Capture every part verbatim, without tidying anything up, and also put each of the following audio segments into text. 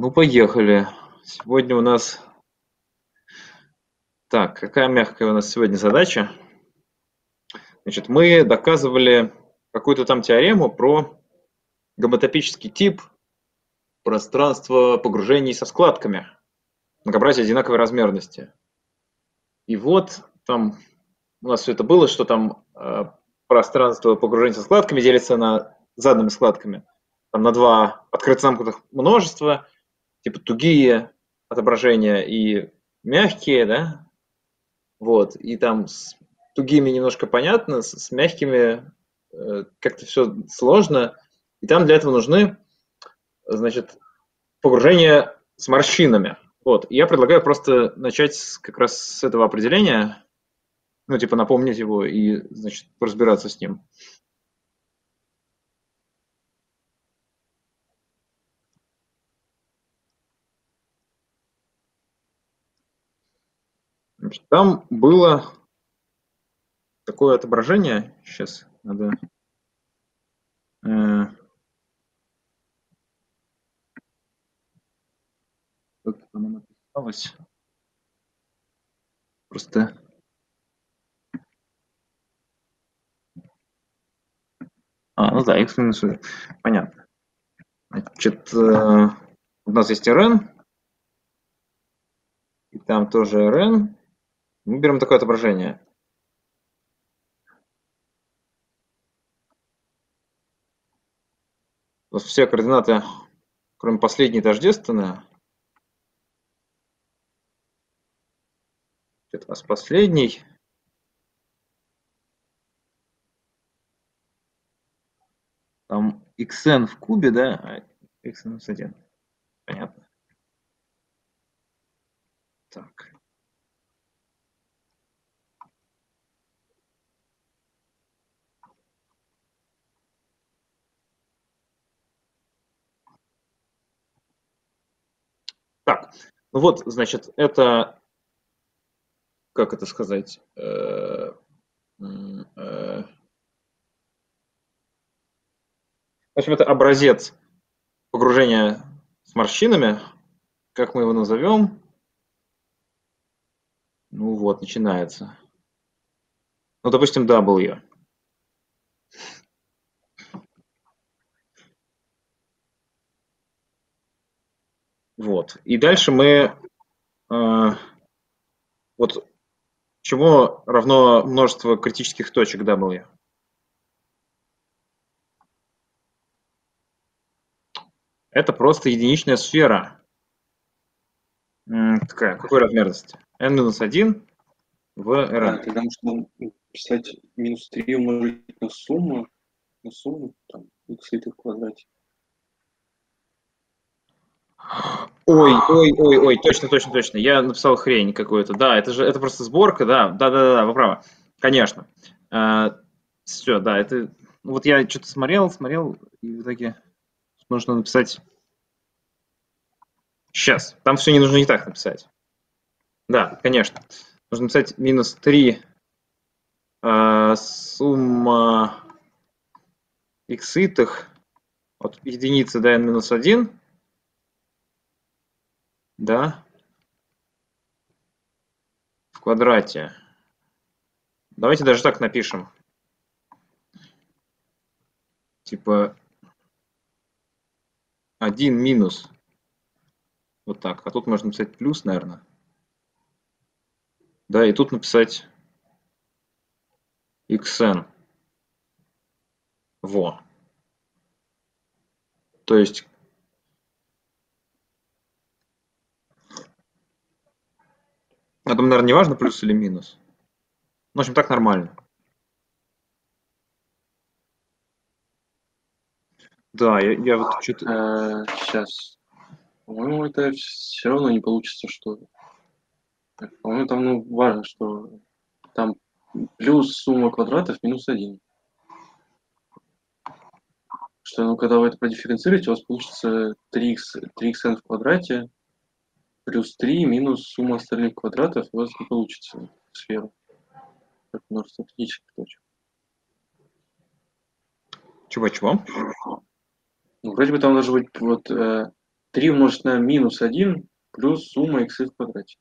Ну, поехали. Сегодня у нас... Так, какая мягкая у нас сегодня задача? Значит, мы доказывали какую-то там теорему про гомотопический тип пространства погружений со складками, многообразие одинаковой размерности. И вот там у нас все это было, что там э, пространство погружений со складками делится на заданными складками. Там на два открытозамкнутых множества, типа тугие отображения и мягкие, да? Вот, и там с тугими немножко понятно, с, с мягкими э, как-то все сложно. И там для этого нужны, значит, погружения с морщинами. Вот, и я предлагаю просто начать с, как раз с этого определения, ну, типа напомнить его и, значит, разбираться с ним. Значит, там было такое отображение, сейчас надо... Э, как оно написалось? Просто... А, ну да, x минус один. Понятно. Значит, э, у нас есть rn, и там тоже rn. Мы берем такое отображение. У нас все координаты, кроме последней, тождественные. Это у нас последний. Там xn в кубе, да, а x минус один. Понятно. Так. Так, ну вот, значит, это, как это сказать, э, э, в общем, это образец погружения с морщинами. Как мы его назовем? Ну вот, начинается. Ну, допустим, W. Вот. И дальше мы... Э, вот чему равно множество критических точек W? Это просто единичная сфера. М, Такая, какой размерности? n минус один в А, Rn. тогда можно писать минус три умножить на сумму, на сумму, там, x в квадрате. Ой, ой, ой, ой, точно, точно, точно. Я написал хрень какую-то. Да, это же это просто сборка, да, да, да, да, вы правы. Конечно. Все, да, это. Ну, вот я что-то смотрел, смотрел, и в итоге нужно написать. Сейчас. Там все не нужно не так написать. Да, конечно. Нужно написать минус три э, сумма икситых от единицы до n минус один, да, в квадрате. Давайте даже так напишем. Типа один минус. Вот так. А тут можно написать плюс, наверное. Да, и тут написать xn. Во. То есть... А там, наверное, не важно, плюс или минус. В общем, так нормально. Да, я, я вот что-то... А, сейчас. По-моему, это все равно не получится, что... По-моему, там ну, важно, что там плюс сумма квадратов минус один. Что, ну, когда вы это продифференцируете, у вас получится три икс, три икс эн в квадрате плюс три минус сумма остальных квадратов, у вас не получится сфера. Как множество критических точек. Чего-чего? Ну, вроде бы там должен быть вот э, три умножить на минус один плюс сумма иксы в квадрате.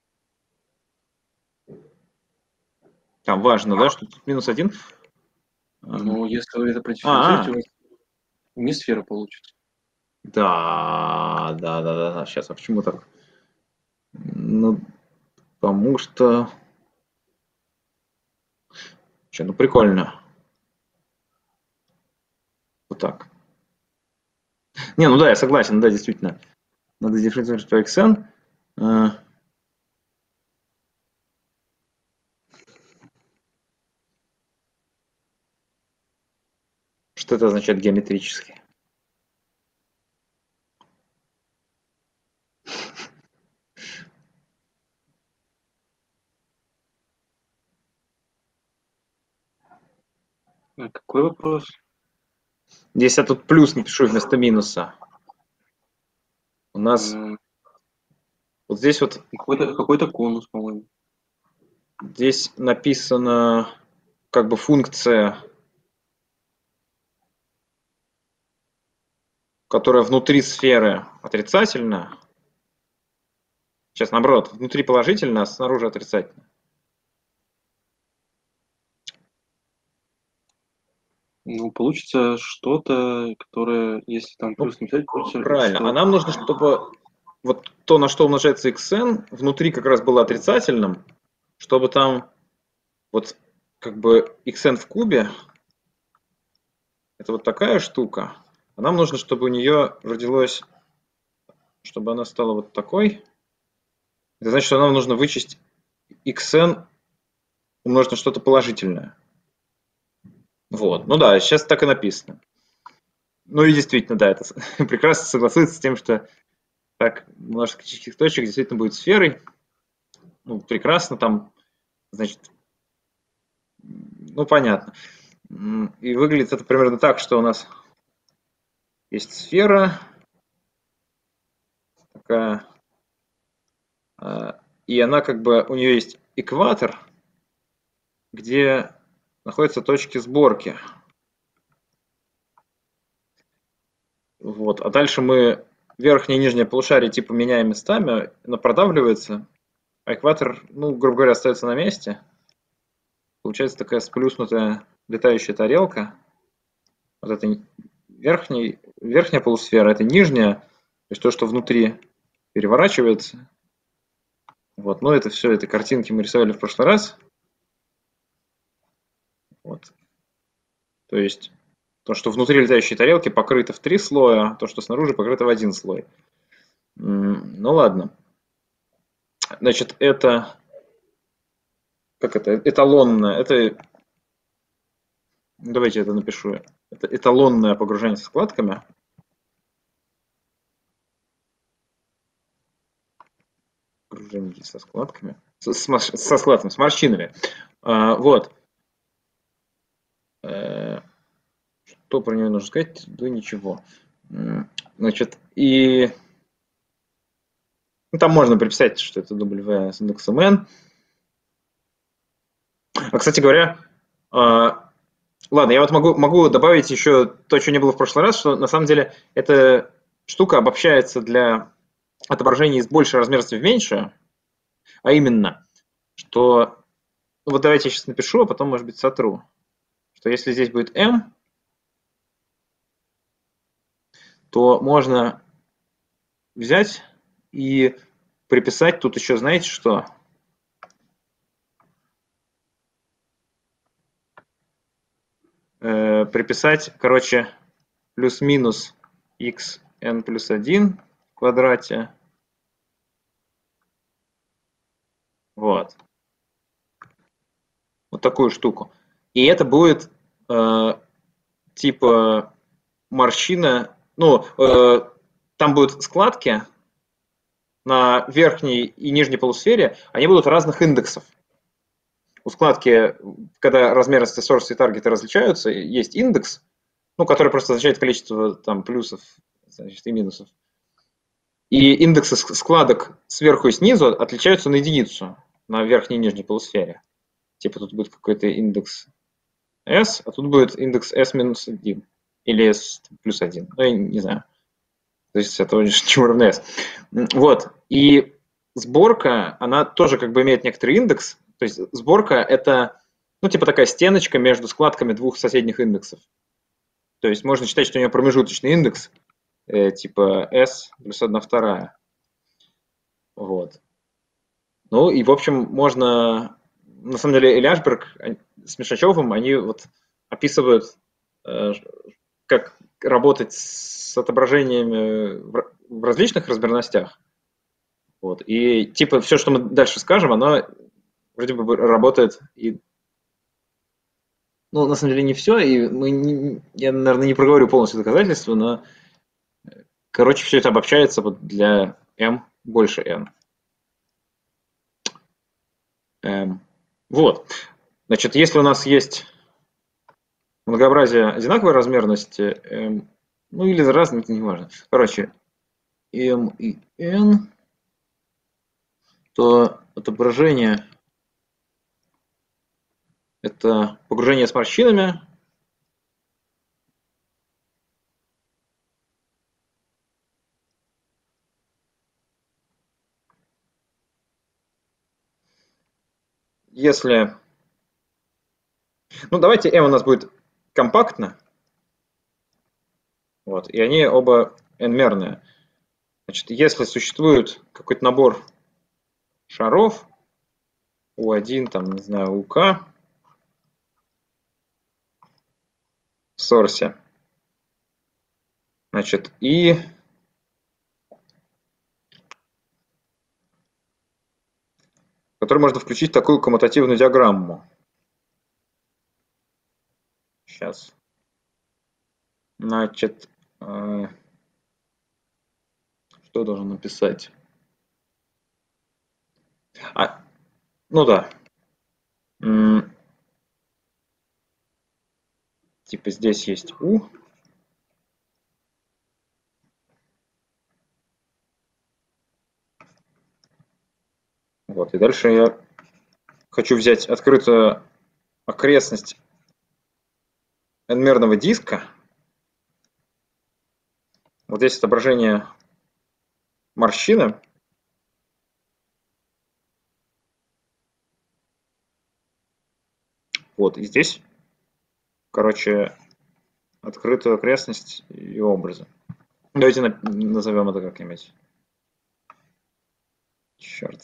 Там важно, да, что тут минус один. Ну, если вы это А, продифференцируете, у вас не сфера получится. да, да, да, да, да. Сейчас, а почему так? Ну, потому что... Че, ну прикольно. Вот так. Не, ну да, я согласен, да, действительно. Надо дифференцировать по xn. А, Что это означает геометрически? А какой вопрос? Здесь я тут плюс напишу вместо минуса. У нас М, вот здесь вот, Какой-то какой-то конус, по-моему. здесь написано как бы функция, которая внутри сферы отрицательна. Сейчас наоборот, внутри положительно, а снаружи отрицательно. Ну, получится что-то, которое, если там Ну, плюс написать, получится, правильно. что... А нам нужно, чтобы вот то, на что умножается xn, внутри как раз было отрицательным, чтобы там вот как бы xn в кубе, это вот такая штука, а нам нужно, чтобы у нее родилось, чтобы она стала вот такой. Это значит, что нам нужно вычесть xn умножить на что-то положительное. Вот. Ну да, сейчас так и написано. Ну и действительно, да, это прекрасно согласуется с тем, что так множество критических точек действительно будет сферой. Ну, прекрасно, там, значит, ну понятно. И выглядит это примерно так, что у нас есть сфера такая, и она как бы, у нее есть экватор, где находятся точки сборки. Вот. А дальше мы верхнее и нижнее полушарие типа меняем местами, но продавливается, а экватор, ну, грубо говоря, остается на месте. Получается такая сплюснутая летающая тарелка. Вот это верхний, верхняя полусфера, это нижняя, то есть то, что внутри переворачивается. Вот, но это все, это картинки мы рисовали в прошлый раз. Вот. То есть то, что внутри летающей тарелки покрыто в три слоя, то, что снаружи покрыто в один слой. Ну ладно. Значит, это как это? Эталонное. Это давайте я это напишу. Это эталонное погружение со складками. Погружение со складками. Со, со складками, с морщинами. А, вот. Что про нее нужно сказать? Да ничего. Значит, и ну, там можно приписать, что это W с индексом n. А, кстати говоря, ладно, я вот могу, могу добавить еще то, что не было в прошлый раз, что на самом деле эта штука обобщается для отображения из большей размерности в меньшее, а именно, что, ну вот давайте я сейчас напишу, а потом, может быть, сотру, что если здесь будет m, то можно взять и приписать тут еще, знаете что? Э, приписать, короче, плюс-минус xn плюс один в квадрате. Вот. Вот такую штуку. И это будет э, типа морщина, ну, э, там будут складки на верхней и нижней полусфере, они будут разных индексов. У складки, когда размеры source и таргета различаются, есть индекс, ну, который просто означает количество там плюсов, значит, и минусов. И индексы складок сверху и снизу отличаются на единицу на верхней и нижней полусфере. Типа тут будет какой-то индекс S, а тут будет индекс S минус один или S плюс один. Ну, я не знаю. То есть это очень чему равно S. Вот. И сборка, она тоже как бы имеет некоторый индекс. То есть сборка это, ну, типа такая стеночка между складками двух соседних индексов. То есть можно считать, что у нее промежуточный индекс, э, типа S плюс одна вторая. Вот. Ну и, в общем, можно... На самом деле, Эляшберг с Мишачевым, они вот описывают, э, как работать с отображениями в различных размерностях. Вот. И типа все, что мы дальше скажем, оно вроде бы работает и... Ну, на самом деле, не все, и мы не, я, наверное, не проговорю полностью доказательства, но, короче, все это обобщается вот для m больше n. Эм, вот. Значит, если у нас есть многообразие одинаковой размерности, эм, ну или разные, это не важно. Короче, m и n, то отображение это погружение с морщинами. Если... Ну, давайте m у нас будет компактно. Вот, и они оба n-мерные. Значит, если существует какой-то набор шаров, у один, там, не знаю, у k в сорсе, значит, и в который можно включить такую коммутативную диаграмму. Сейчас. Значит, э, что я должен написать? А, ну да. М, типа здесь есть U. Вот, и дальше я хочу взять открытую окрестность n-мерного диска. Вот здесь отображение морщины. Вот, и здесь, короче, открытую окрестность и образы. Давайте назовем это как-нибудь. Черт.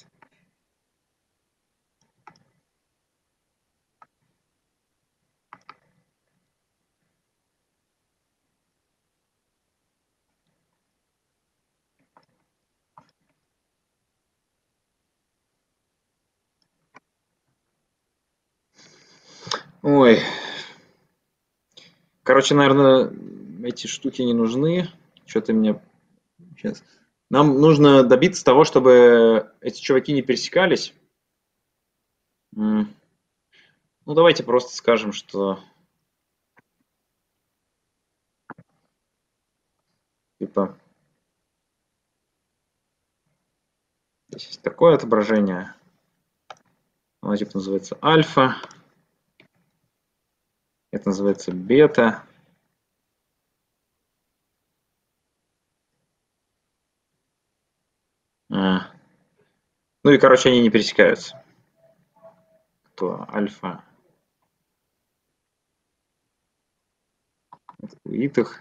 Ой. Короче, наверное, эти штуки не нужны. Что-то мне сейчас. Нам нужно добиться того, чтобы эти чуваки не пересекались. Ну, давайте просто скажем, что типа здесь есть такое отображение. Оно типа называется альфа. Это называется бета. А. Ну и, короче, они не пересекаются. То альфа. У итых.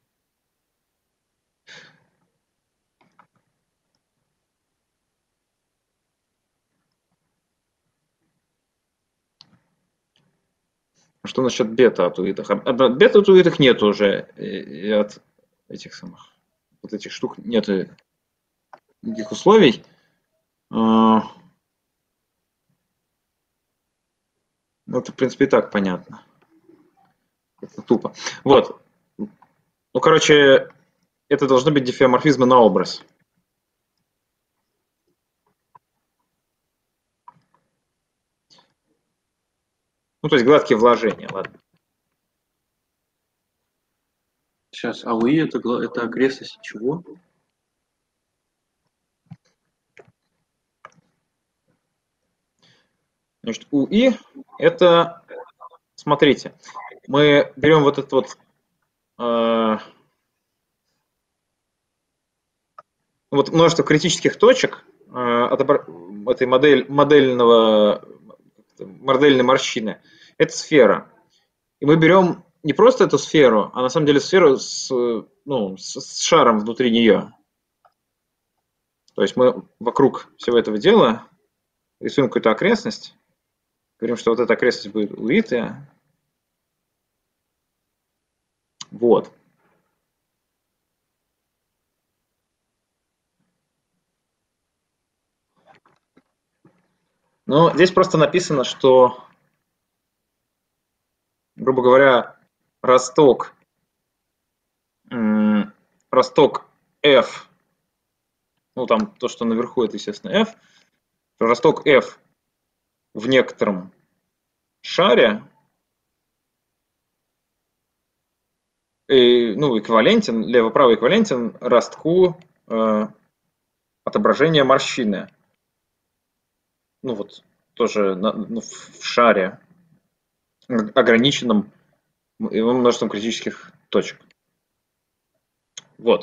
Что насчет бета от уитых? А бета от уитых нет уже. И от этих самых вот этих штук нет никаких условий. Ну, это, в принципе, и так понятно. Это тупо. Вот. Ну, короче, это должны быть дифеоморфизмы на образ. Ну, то есть гладкие вложения, ладно. Сейчас, а УИ это, это окрестность чего? Значит, УИ это, смотрите, мы берем вот этот вот э, вот множество критических точек э, отобра- этой модель, модельного, модельной морщины, это сфера. И мы берем не просто эту сферу, а на самом деле сферу с, ну, с, с шаром внутри нее. То есть мы вокруг всего этого дела рисуем какую-то окрестность, говорим, что вот эта окрестность будет увитая. Вот. Но здесь просто написано, что, грубо говоря, росток, м, росток f, ну там то, что наверху, это, естественно, f, росток f в некотором шаре, и, ну, эквивалентен, лево-право эквивалентен ростку э, отображения морщины. Ну вот, тоже на, ну, в шаре, ограниченном множеством критических точек. Вот.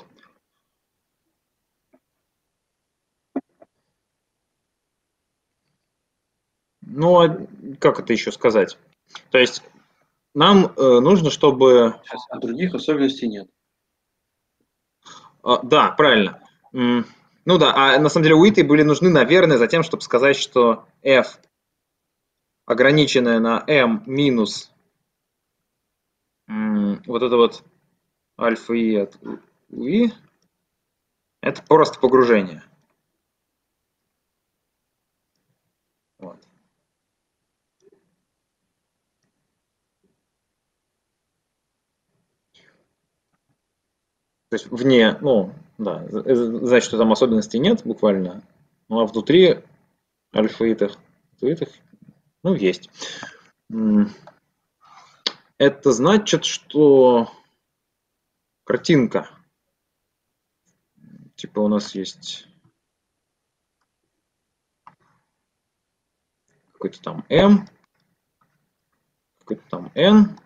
Ну, а как это еще сказать? То есть нам э, нужно, чтобы... Сейчас, а других особенностей нет. А, да, правильно. М, Ну да, а на самом деле уиты были нужны, наверное, за тем, чтобы сказать, что f, ограниченное на m минус м, вот это вот альфа и от уи, это просто погружение. Вот. То есть вне, ну, да, значит, что там особенностей нет буквально, ну а внутри альфаитых, альфаитых, ну, есть. Это значит, что картинка, типа у нас есть какой-то там m, какой-то там n,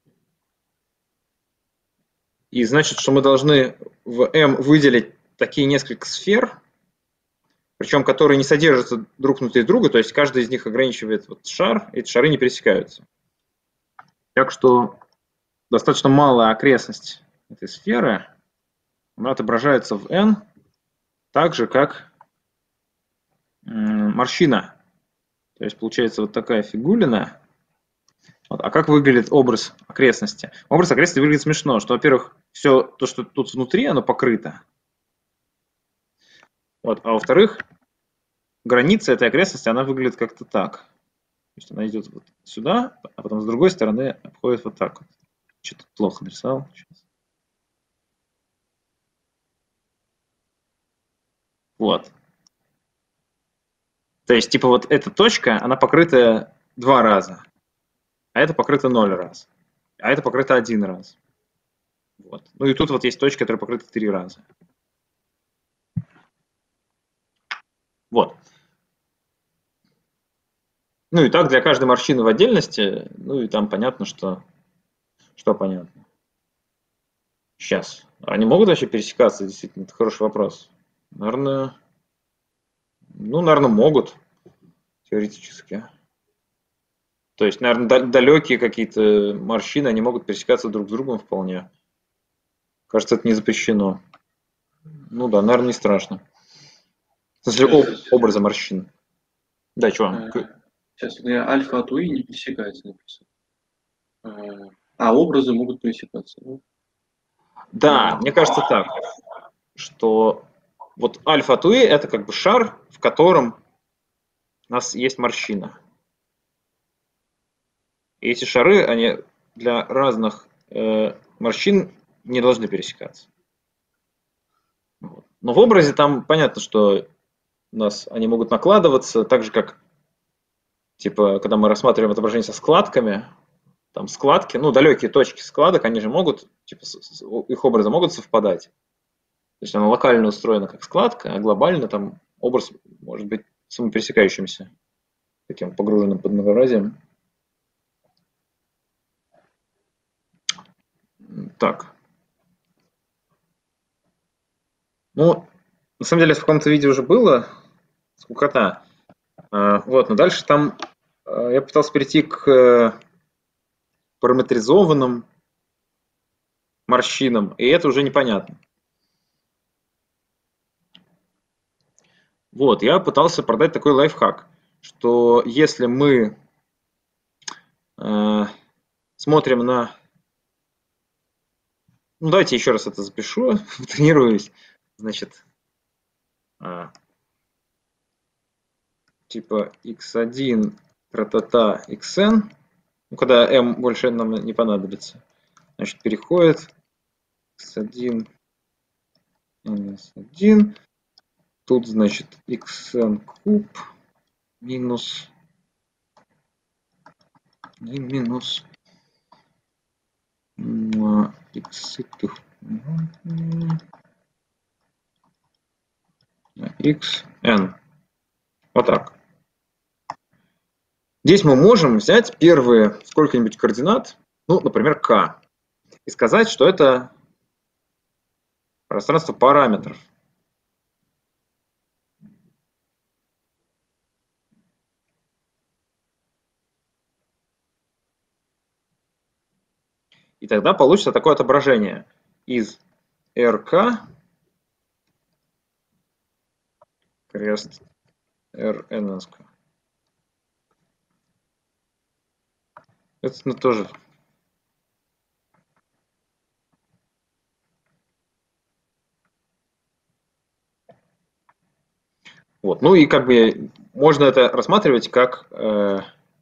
и значит, что мы должны в m выделить такие несколько сфер, причем которые не содержатся друг внутри друга, то есть каждый из них ограничивает вот шар, и эти шары не пересекаются. Так что достаточно малая окрестность этой сферы, она отображается в n так же, как морщина. То есть получается вот такая фигулина. Вот. А как выглядит образ окрестности? Образ окрестности выглядит смешно, что, во-первых, все то, что тут внутри, оно покрыто. Вот. А во-вторых, граница этой окрестности, она выглядит как-то так. То есть она идет вот сюда, а потом с другой стороны обходит вот так вот. Что-то плохо нарисовал. Сейчас. Вот. То есть, типа, вот эта точка, она покрыта два раза, а это покрыто ноль раз, а это покрыто один раз. Вот. Ну и тут вот есть точка, которая покрыта три раза. Вот. Ну и так для каждой морщины в отдельности, ну и там понятно, что, что понятно. Сейчас. Они могут вообще пересекаться, действительно, это хороший вопрос. Наверное, ну, наверное, могут, теоретически. То есть, наверное, далекие какие-то морщины, они могут пересекаться друг с другом вполне. Кажется, это не запрещено. Ну да, наверное, не страшно. В смысле, об, образа морщин. Да, что? Сейчас, для альфа от уи не пересекается написано. А образы могут пересекаться. Да, да, мне кажется так, что вот альфа от уи это как бы шар, в котором у нас есть морщина. И эти шары, они для разных э, морщин не должны пересекаться. Вот. Но в образе там понятно, что у нас они могут накладываться, так же как, типа, когда мы рассматриваем отображение со складками, там складки, ну, далекие точки складок, они же могут, типа, их образы могут совпадать. То есть она локально устроена как складка, а глобально там образ может быть самопересекающимся, таким погруженным под многообразием. Так. Ну, На самом деле, в каком-то видео уже было. Скукота. А, вот, но дальше там а, я пытался перейти к а, параметризованным морщинам, и это уже непонятно. Вот, я пытался продать такой лайфхак, что если мы э, смотрим на... Ну, давайте еще раз это запишу, тренируюсь. Значит, э, типа икс один, тра-та-та, xn, ну, когда m больше нам не понадобится, значит, переходит икс один, минус один, тут, значит, xn куб минус один минус x, xn. Вот так. Здесь мы можем взять первые сколько-нибудь координат, ну, например, k, и сказать, что это пространство параметров. И тогда получится такое отображение из rk крест rn. Это ну, тоже. Вот. Ну и как бы можно это рассматривать как э,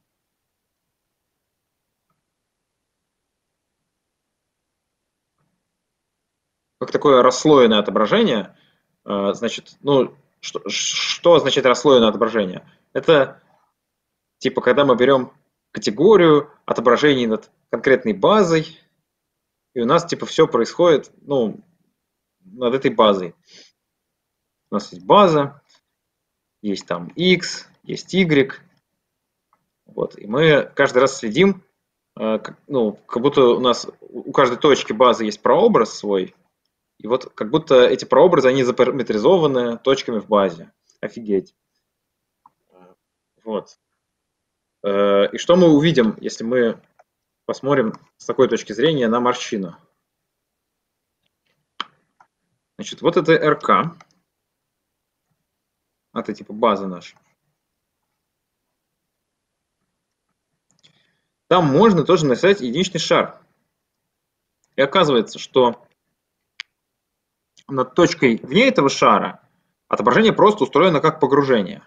как такое расслоенное отображение. Э, значит, ну что, что означает расслоенное отображение? Это типа когда мы берем категорию отображений над конкретной базой, и у нас типа все происходит, ну, над этой базой. У нас есть база, есть там x, есть y, вот, и мы каждый раз следим, ну, как будто у нас у каждой точки базы есть прообраз свой, и вот как будто эти прообразы, они запараметризованы точками в базе. Офигеть. Вот. И что мы увидим, если мы посмотрим с такой точки зрения на морщину? Значит, вот это эр-ка. Это типа база наша. Там можно тоже нарисовать единичный шар. И оказывается, что над точкой вне этого шара отображение просто устроено как погружение.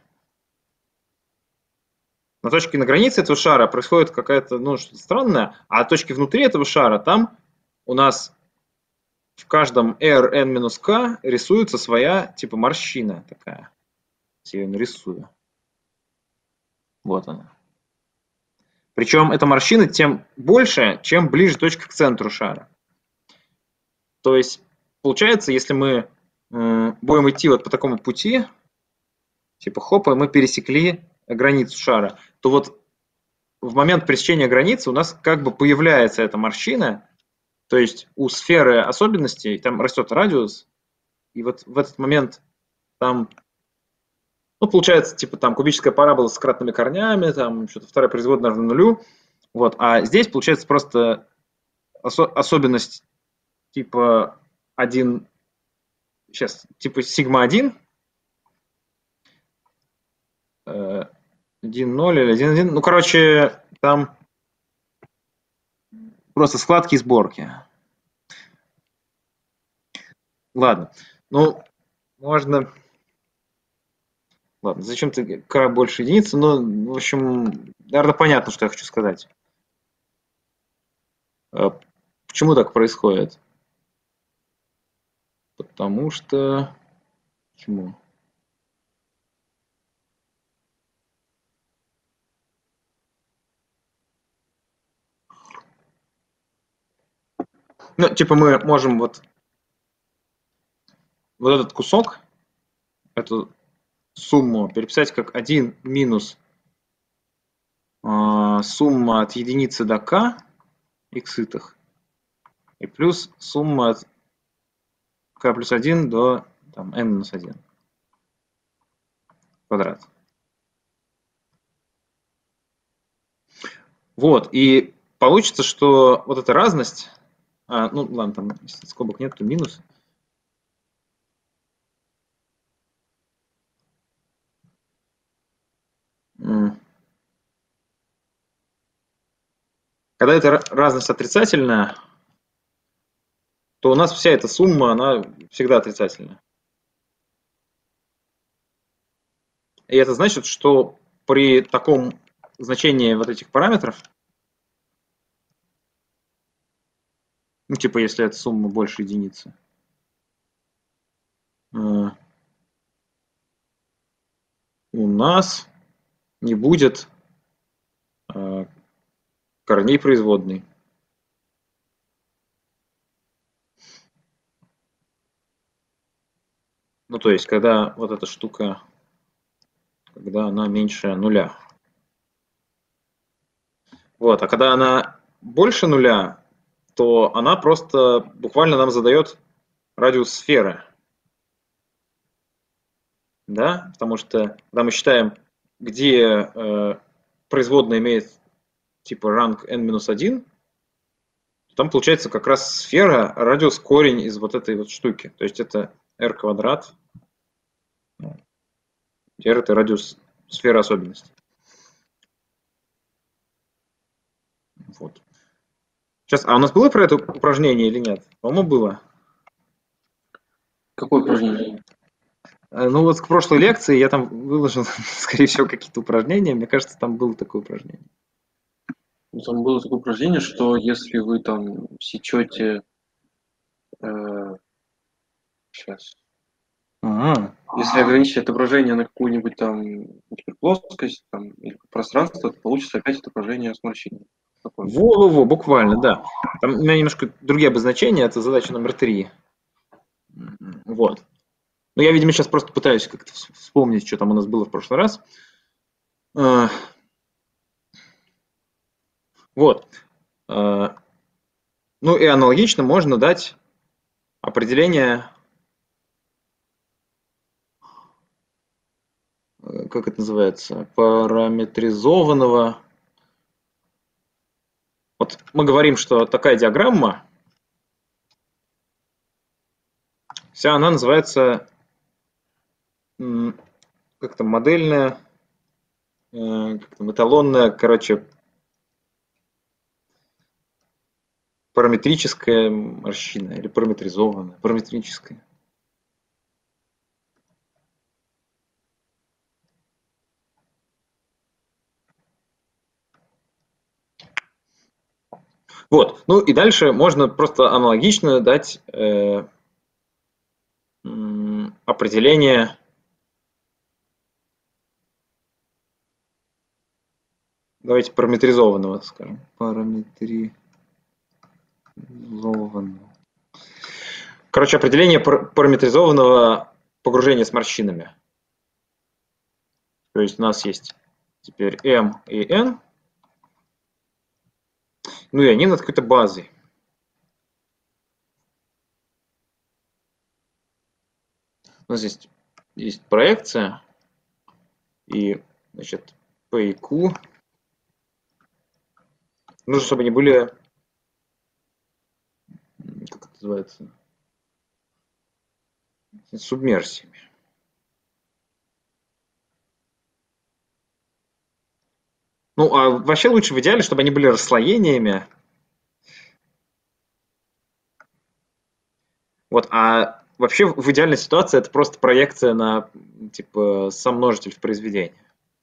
На точке на границе этого шара происходит какая-то, ну, что-то странное, а на точке внутри этого шара там у нас в каждом Rn-K рисуется своя типа морщина такая. Я ее нарисую. Вот она. Причем эта морщина тем больше, чем ближе точка к центру шара. То есть получается, если мы э, будем идти вот по такому пути, типа хопа, мы пересекли границу шара, то вот в момент пересечения границы у нас как бы появляется эта морщина, то есть у сферы особенностей там растет радиус, и вот в этот момент там, ну, получается, типа там кубическая парабола с кратными корнями, там что-то вторая производная равна нулю, вот, а здесь получается просто осо- особенность типа один, сейчас, типа сигма один, один ноль или один один, ну, короче, там просто складки и сборки. Ладно, ну, можно... Ладно, зачем-то k больше единицы, но, в общем, наверное, понятно, что я хочу сказать. Почему так происходит? Потому что... Почему? Ну, типа мы можем вот, вот этот кусок, эту сумму переписать как один минус э, сумма от единицы до k икситых и плюс сумма от k плюс один до там, n минус один. квадрат. Вот, и получится, что вот эта разность, а, ну ладно, там если скобок нет, то минус. Когда эта разность отрицательная, то у нас вся эта сумма, она всегда отрицательная. И это значит, что при таком значении вот этих параметров, ну типа если эта сумма больше единицы, у нас не будет корней производной. Ну то есть, когда вот эта штука, когда она меньше нуля. Вот, а когда она больше нуля, то она просто буквально нам задает радиус сферы. Да, потому что когда мы считаем, где э, производная имеет типа ранг n минус один, там получается как раз сфера, радиус корень из вот этой вот штуки. То есть это r квадрат. R это радиус сферы особенности. Вот. Сейчас, а у нас было про это упражнение или нет? По-моему, было. Какое упражнение? Ну вот к прошлой лекции я там выложил, скорее всего, какие-то упражнения. Мне кажется, там было такое упражнение. Там было такое упражнение, что если вы там сечете э, сейчас. Ага. Если ограничить отображение на какую-нибудь там гиперплоскость там, или пространство, то получится опять отображение с морщинами. Во-во-во, буквально, да. Там у меня немножко другие обозначения, это задача номер три. Вот. Ну, я, видимо, сейчас просто пытаюсь как-то вспомнить, что там у нас было в прошлый раз. Вот. Ну и аналогично можно дать определение, как это называется, параметризованного. Вот мы говорим, что такая диаграмма, вся она называется как-то модельная, как-то эталонная, короче, параметрическая морщина или параметризованная, параметрическая. Вот. Ну и дальше можно просто аналогично дать э, определение давайте параметризованного, скажем. Параметризованного. Короче, определение параметризованного погружения с морщинами. То есть у нас есть теперь M и N. Ну и они над какой-то базой. У нас здесь есть проекция. И, значит, P и Q. Нужно, чтобы они были, как это называется, субмерсиями. Ну, а вообще лучше в идеале, чтобы они были расслоениями. Вот, а вообще в идеальной ситуации это просто проекция на типа сомножитель в произведении.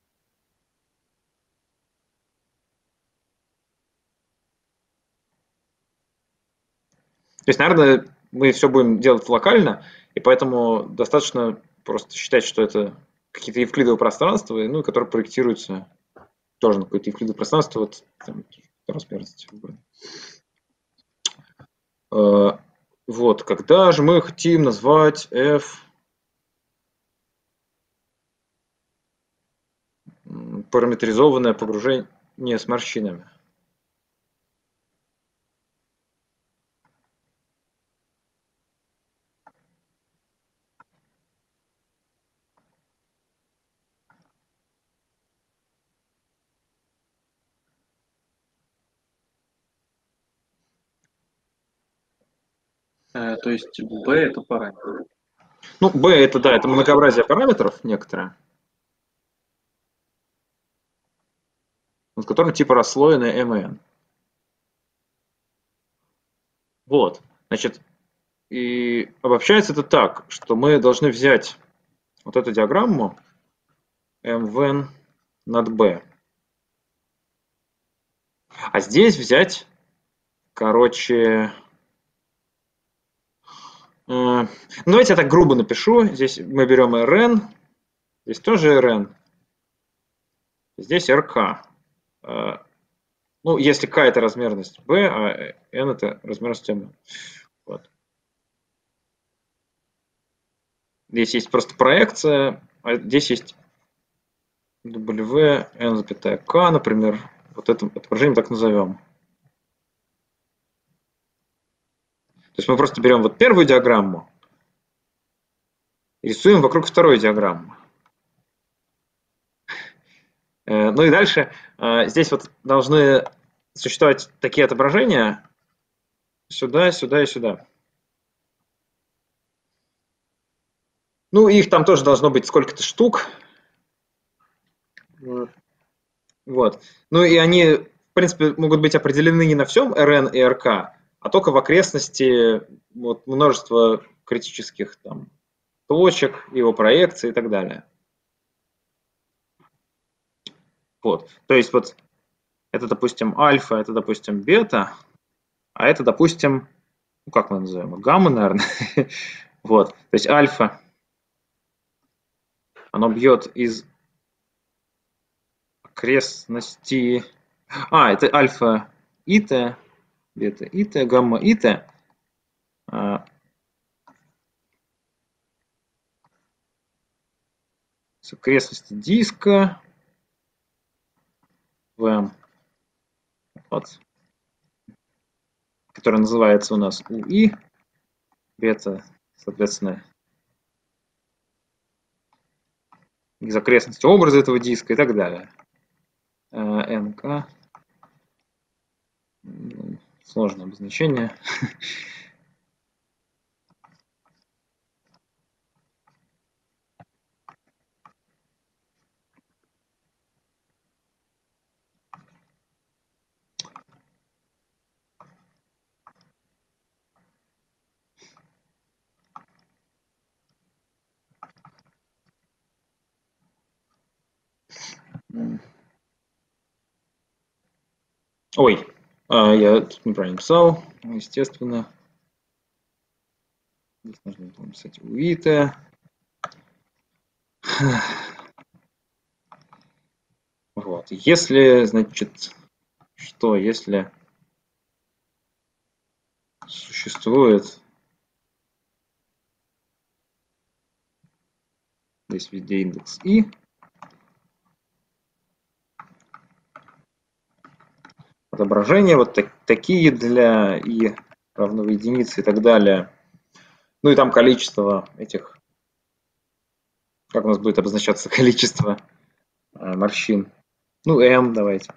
То есть, наверное, мы все будем делать локально, и поэтому достаточно просто считать, что это какие-то евклидовые пространства, ну, которые проектируются тоже на какое-то евклидовое пространство, вот там, размерность. Вот, когда же мы хотим назвать f параметризованное погружение с морщинами? Э, то есть b это параметр. Ну, b это, да, это многообразие параметров некоторое, над которым типа расслоены mn. Вот, значит, и обобщается это так, что мы должны взять вот эту диаграмму mn над b, а здесь взять, короче, ну, давайте я так грубо напишу. Здесь мы берем rn, здесь тоже rn, здесь rk. Ну, если k это размерность b, а n это размерность m. Вот. Здесь есть просто проекция, а здесь есть w, n, k, например. Вот это отображение так назовем. То есть мы просто берем вот первую диаграмму и рисуем вокруг второй диаграммы. Ну и дальше здесь вот должны существовать такие отображения сюда, сюда и сюда. Ну, их там тоже должно быть сколько-то штук. Вот. Ну и они, в принципе, могут быть определены не на всем Rn и Rk, а только в окрестности вот, множества критических там, точек, его проекций и так далее. Вот. То есть вот это, допустим, альфа, это, допустим, бета, а это, допустим, ну как мы называем, гамма, наверное. Вот. То есть альфа, оно бьет из окрестности... А, это альфа ит, бета ит, гамма ит. С окрестности диска в, вот, который называется у нас уи, бета, соответственно, из окрестности образа этого диска и так далее. НК. Сложное обозначение. Ой, я тут неправильно писал, естественно. Здесь нужно было написать уита. Вот. Если, значит, что, если существует здесь везде индекс i, отображения вот так, такие для i равного единице и так далее. Ну и там количество этих, как у нас будет обозначаться количество э, морщин. Ну, m давайте.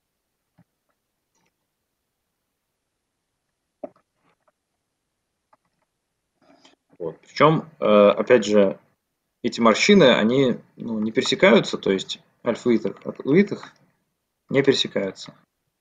Вот. Причем, э, опять же, эти морщины, они ну, не пересекаются, то есть альфа-итых от уитых не пересекаются.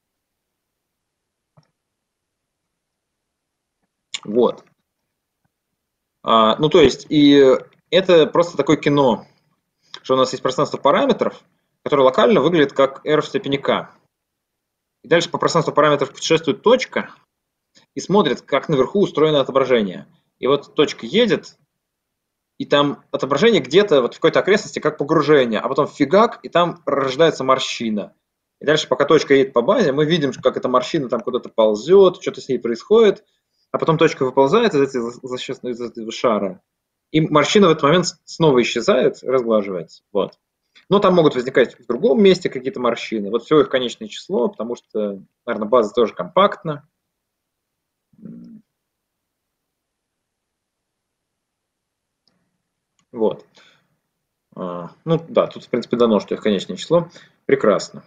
Вот. А, ну, то есть, и это просто такое кино, что у нас есть пространство параметров, которое локально выглядит как r в степени k. И дальше по пространству параметров путешествует точка и смотрит, как наверху устроено отображение. И вот точка едет, и там отображение где-то вот в какой-то окрестности как погружение, а потом фигак, и там рождается морщина. И дальше, пока точка едет по базе, мы видим, как эта морщина там куда-то ползет, что-то с ней происходит, а потом точка выползает из этого, из этого шара, и морщина в этот момент снова исчезает, разглаживается. Вот. Но там могут возникать в другом месте какие-то морщины. Вот всего их конечное число, потому что, наверное, база тоже компактна. Вот. А, ну да, тут, в принципе, дано, что их конечное число. Прекрасно.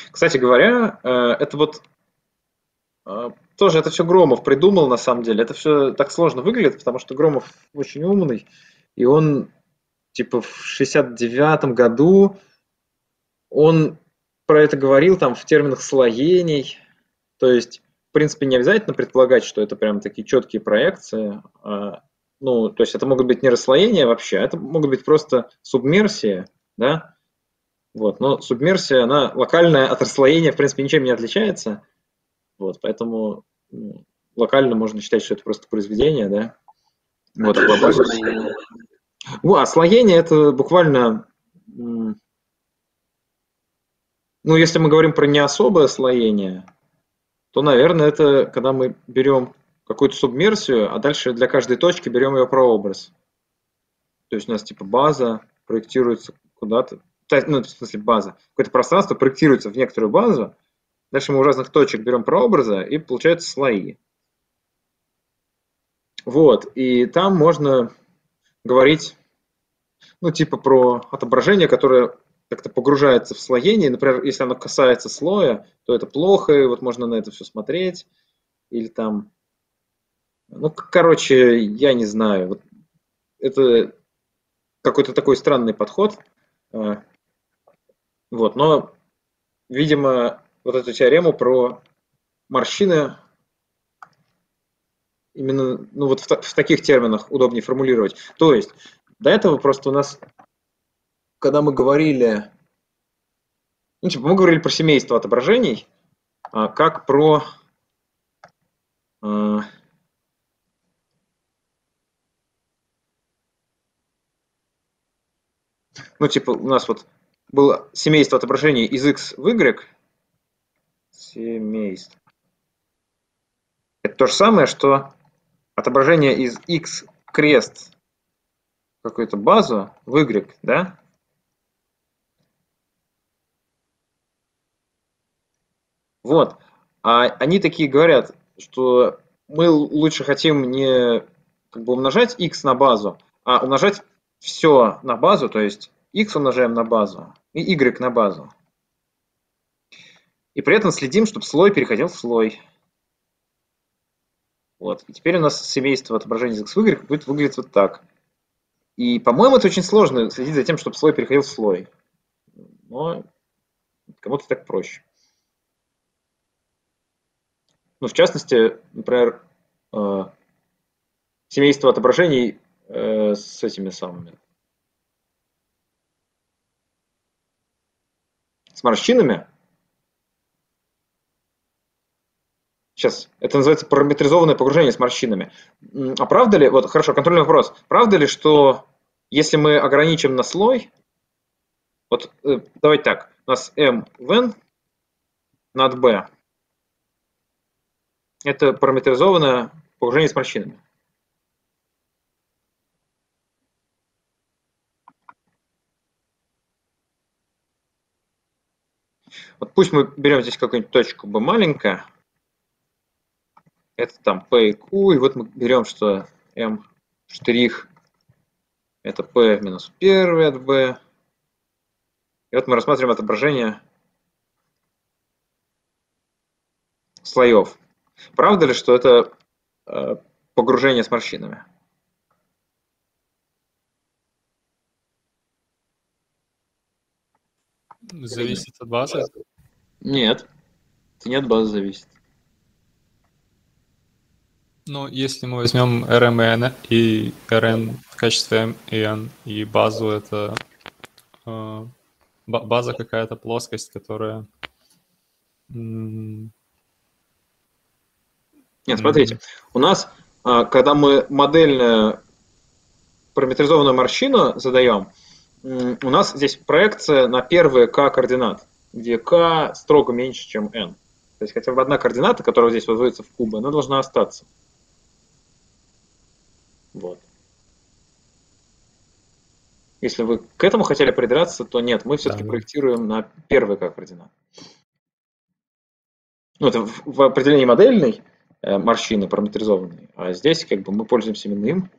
Кстати говоря, э, это вот э, тоже это все Громов придумал на самом деле. Это все так сложно выглядит, потому что Громов очень умный, и он типа в шестьдесят девятом году он про это говорил там в терминах слоений. То есть, в принципе, не обязательно предполагать, что это прям такие четкие проекции. а, Ну, то есть это могут быть не расслоения вообще, а это могут быть просто субмерсия, да. Вот, но субмерсия, она локальная от расслоения, в принципе, ничем не отличается. Вот, поэтому ну, локально можно считать, что это просто произведение, да. Вот, а глобально... Ну, а слоение это буквально, ну, если мы говорим про не особое слоение, то, наверное, это когда мы берем какую-то субмерсию, а дальше для каждой точки берем ее прообраз. То есть у нас типа база проектируется куда-то, ну, в смысле база, какое-то пространство проектируется в некоторую базу, дальше мы у разных точек берем прообраза, и получаются слои. Вот, и там можно говорить, ну, типа про отображение, которое как-то погружается в слоение. Например, если оно касается слоя, то это плохо, и вот можно на это все смотреть. Или там, ну, короче, я не знаю. Вот это какой-то такой странный подход. А, Вот, но, видимо, вот эту теорему про морщины именно, ну, вот в, та- в таких терминах удобнее формулировать. То есть, до этого просто у нас, когда мы говорили, ну, типа, мы говорили про семейство отображений, а, как про а, ну, типа, у нас вот было семейство отображений из x в y. Семейство. Это то же самое, что отображение из x крест какую-то базу в y, да? Вот. А они такие говорят, что мы лучше хотим не как бы умножать x на базу, а умножать все на базу, то есть x умножаем на базу и y на базу. И при этом следим, чтобы слой переходил в слой. Вот. И теперь у нас семейство отображений из x в y будет выглядеть вот так. И, по-моему, это очень сложно следить за тем, чтобы слой переходил в слой. Но кому-то так проще. Ну, в частности, например, э, семейство отображений э, с этими самыми, с морщинами. Сейчас, это называется параметризованное погружение с морщинами. А правда ли, вот хорошо, контрольный вопрос, правда ли, что если мы ограничим на слой, вот э, давайте так, у нас m в n над b, это параметризованное погружение с морщинами. Вот пусть мы берем здесь какую-нибудь точку b маленькая, это там p и q, и вот мы берем, что m штрих это p в минус один от b, и вот мы рассматриваем отображение слоев. Правда ли, что это э, погружение с морщинами? Зависит от базы? Нет, это не от базы зависит. Ну, если мы возьмем эр эм и N и эр эн в качестве M и N, и базу это э, база какая-то плоскость, которая... Нет, смотрите, у нас, когда мы модельную параметризованную морщину задаем, у нас здесь проекция на первые k координат, где k строго меньше, чем n. То есть хотя бы одна координата, которая здесь возводится в кубы, она должна остаться. Вот. Если вы к этому хотели придраться, то нет, мы все-таки да, проектируем на первый k координат. Ну, это в, в определении модельной э, морщины параметризованной, а здесь как бы мы пользуемся именно им.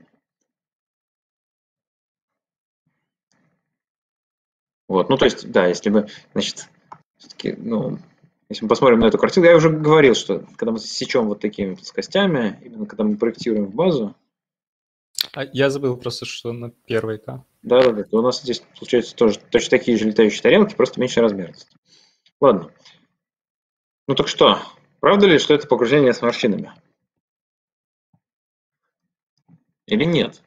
Вот, ну то есть, да, если мы, значит, Все-таки, ну, если мы посмотрим на эту картину, я уже говорил, что когда мы сечем вот такими плоскостями, именно когда мы проектируем в базу, А я забыл просто, что на первой К. да-да-да, то у нас здесь получаются тоже точно такие же летающие тарелки, просто меньше размерности. Ладно. Ну так что, правда ли, что это погружение с морщинами? Или нет?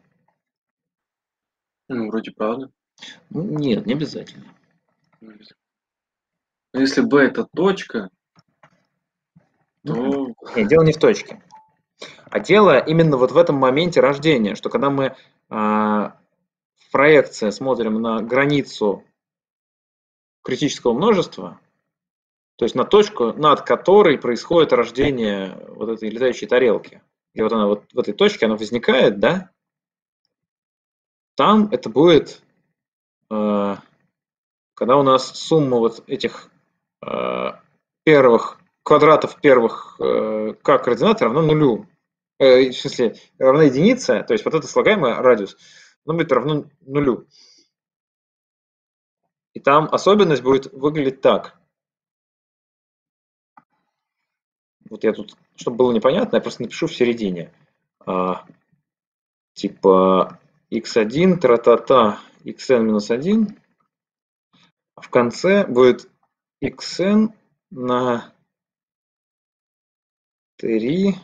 Ну, вроде правда. Ну, нет, не обязательно. Но если B это точка, то... Нет, дело не в точке. А дело именно вот в этом моменте рождения, что когда мы а, в проекции смотрим на границу критического множества, то есть на точку, над которой происходит рождение вот этой летающей тарелки. И вот она вот в этой точке, она возникает, да? Там это будет, э, когда у нас сумма вот этих э, первых квадратов первых э, k координат равна нулю. Э, в смысле, равна единице, то есть вот это слагаемое радиус, оно будет равно нулю. И там особенность будет выглядеть так. Вот я тут, чтобы было непонятно, я просто напишу в середине. А, типа икс один, тра-та-та, xn минус один. А в конце будет xn на три.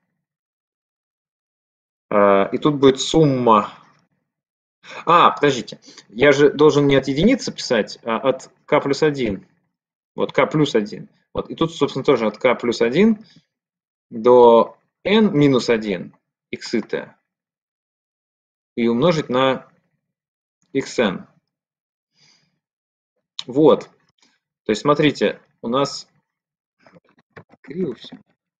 А, и тут будет сумма. А, подождите. Я же должен не от единицы писать, а от k плюс один. Вот k плюс один. Вот. И тут, собственно, тоже от k плюс один до n минус один xit и умножить на xn. Вот. То есть, смотрите, у нас криво все.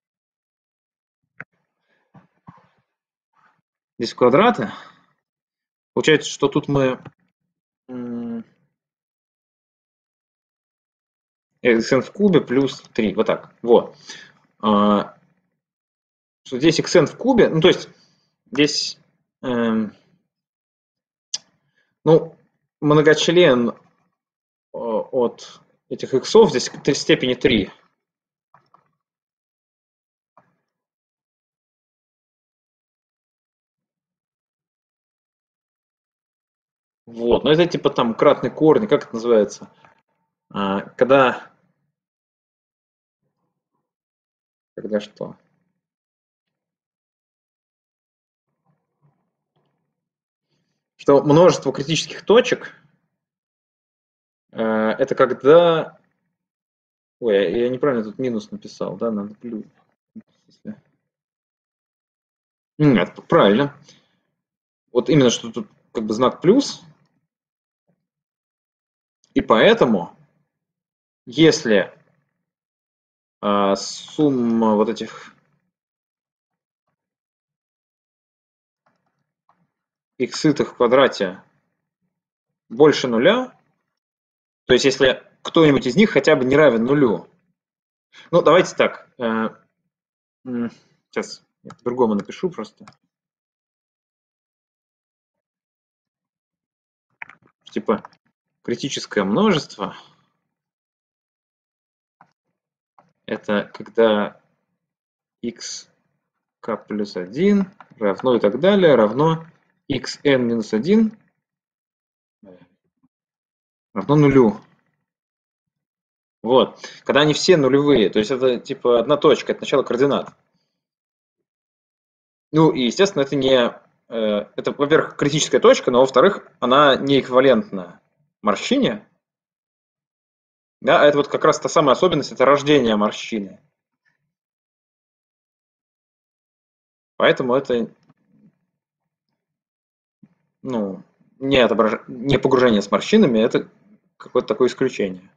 Здесь квадраты. Получается, что тут мы xn в кубе плюс три. Вот так. Вот. А, что здесь xn в кубе, ну то есть здесь эм, ну, многочлен от этих иксов здесь в степени три. Вот, но это типа там кратный корень, как это называется? А, когда... Когда что? Что множество критических точек, э, это когда... Ой, я неправильно тут минус написал, да, надо плюс. Нет, правильно. Вот именно, что тут как бы знак плюс. И поэтому, если а, сумма вот этих икситых в квадрате больше нуля, то есть если кто-нибудь из них хотя бы не равен нулю. Ну, давайте так. Э, сейчас я по-другому напишу просто. Типа критическое множество — это когда x k плюс один равно и так далее равно xn минус один равно нулю. Вот. Когда они все нулевые, то есть это типа одна точка, это начало координат. Ну и, естественно, это не... Это, во-первых, критическая точка, но, во-вторых, она не эквивалентна морщине. Да, это вот как раз та самая особенность, это рождение морщины. Поэтому это, ну, не, отображ... не погружение с морщинами, это какое-то такое исключение.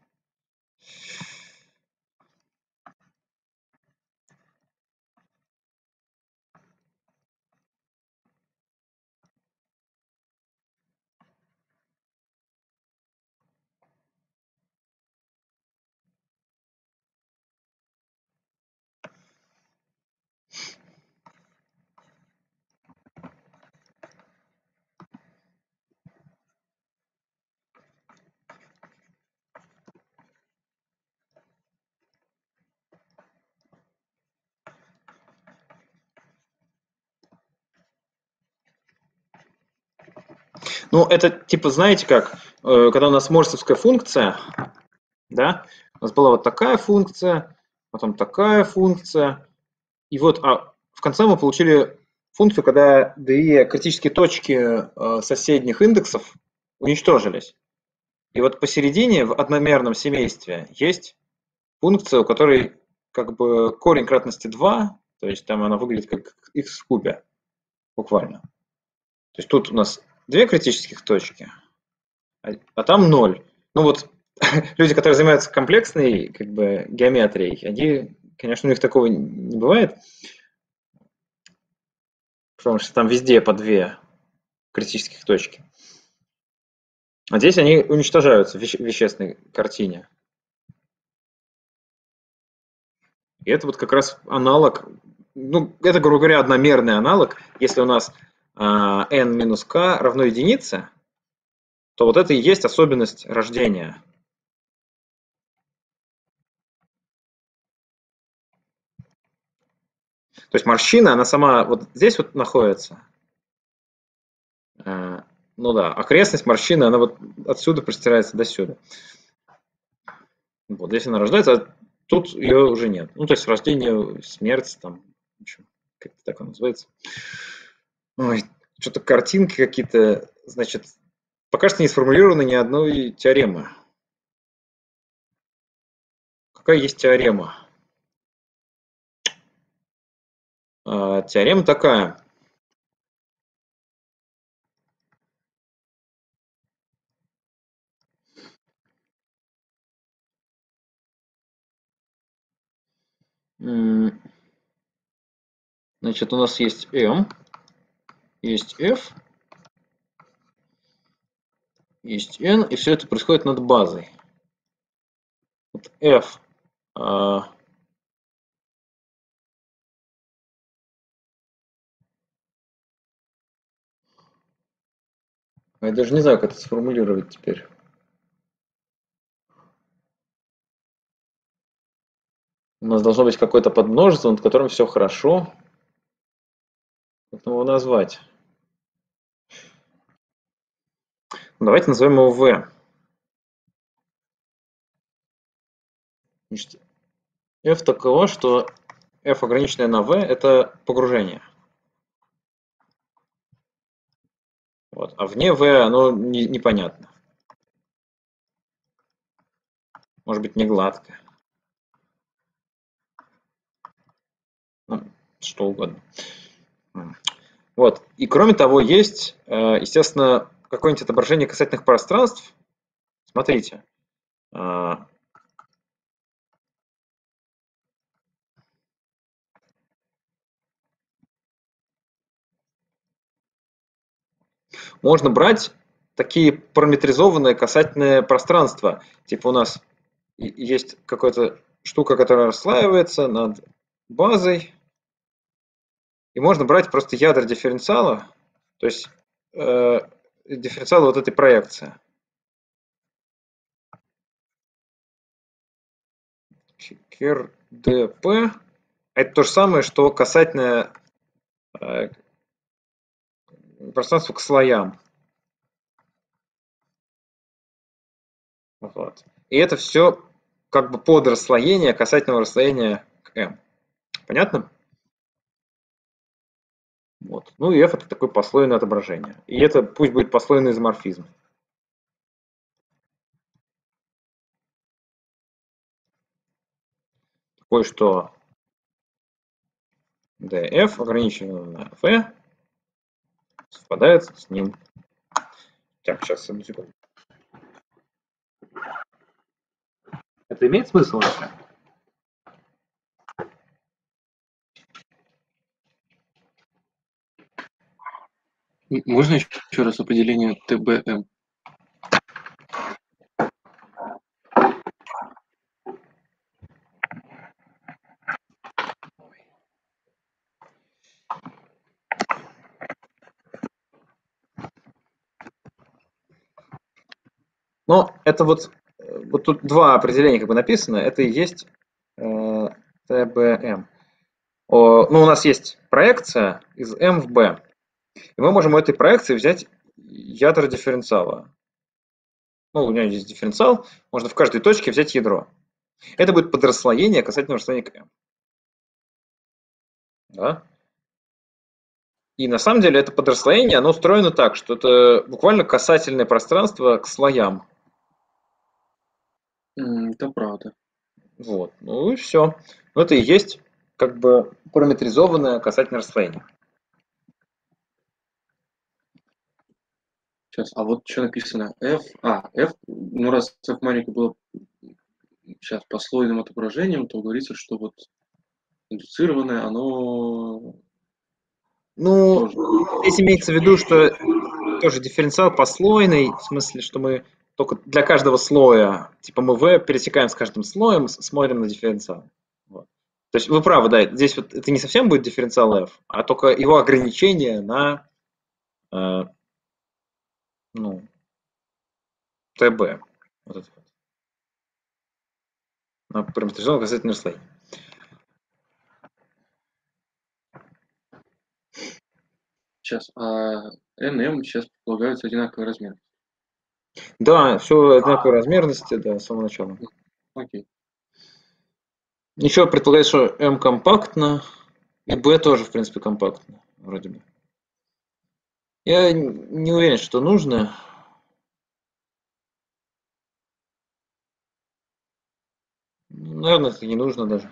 Ну, это типа, знаете как, э, когда у нас морсовская функция, да, у нас была вот такая функция, потом такая функция, и вот а в конце мы получили функцию, когда две критические точки э, соседних индексов уничтожились. И вот посередине в одномерном семействе есть функция, у которой как бы корень кратности два, то есть там она выглядит как x в кубе, буквально. То есть тут у нас две критических точки, а, а там ноль. Ну вот люди, которые занимаются комплексной как бы геометрией, они, конечно, у них такого не бывает, потому что там везде по две критических точки. А здесь они уничтожаются в веще- вещественной картине. И это вот как раз аналог, ну, это, грубо говоря, одномерный аналог. Если у нас а, n минус k равно единице, то вот это и есть особенность рождения. То есть морщина, она сама вот здесь вот находится. А, ну да, окрестность морщины, она вот отсюда простирается до сюда. Вот здесь она рождается, а тут ее уже нет. Ну, то есть рождение, смерть, там, в общем, как-то так она называется. Ой, что-то картинки какие-то, значит, пока что не сформулировано ни одной теоремы. Какая есть теорема? А, теорема такая. М, Значит, у нас есть m, есть f, есть n, и все это происходит над базой. Вот f а, я даже не знаю, как это сформулировать теперь. У нас должно быть какое-то подмножество, над которым все хорошо. Как нам его назвать? Ну, давайте назовем его v. Значит, f таково, что f ограниченное на v это погружение. Вот. А вне v оно не, непонятно. Может быть, не гладкое. Ну, что угодно. Вот. И кроме того, есть, естественно, какое-нибудь отображение касательных пространств. Смотрите. Можно брать такие параметризованные касательные пространства. Типа у нас есть какая-то штука, которая расслаивается над базой. И можно брать просто ядра дифференциала, то есть э, дифференциала вот этой проекции. Кер dp это то же самое, что касательное э, пространство к слоям. Вот. И это все как бы под расслоение касательного расслоения к m. Понятно? Вот. Ну и f это такое послойное отображение. И это пусть будет послойный изоморфизм. Такое, что df ограничено на f совпадает с ним. Так, сейчас, одну секунду. Это имеет смысл вообще? Можно еще раз определение тэ бэ эм? Но это вот, вот тут два определения как бы написано. Это и есть э, тэ бэ эм. О, ну, у нас есть проекция из m в b. И мы можем у этой проекции взять ядра дифференциала. Ну, у меня есть дифференциал, можно в каждой точке взять ядро. Это будет подрасслоение касательного расслоения к m. Да? И на самом деле это подрасслоение, оно устроено так, что это буквально касательное пространство к слоям. Это правда. Вот. Ну и все. Это и есть как бы параметризованное касательное расслоение. Сейчас, а вот что написано f. А, f, ну раз f маленькое было сейчас послойным отображением, то говорится, что вот индуцированное, оно Ну, тоже. здесь имеется в виду, что тоже дифференциал послойный, в смысле, что мы только для каждого слоя, типа мы v пересекаем с каждым слоем, смотрим на дифференциал. Вот. То есть вы правы, да, здесь вот это не совсем будет дифференциал f, а только его ограничение на э, ну, tb. Вот это вот. На параметризованное касательное расслоение. Сейчас, а nm сейчас предполагаются одинаковые размеры. Да, все одинаковой размерности, да, с самого начала. Окей. Еще предполагается, что m компактно, и b тоже, в принципе, компактно, вроде бы. Я не уверен, что нужно. Наверное, это не нужно даже.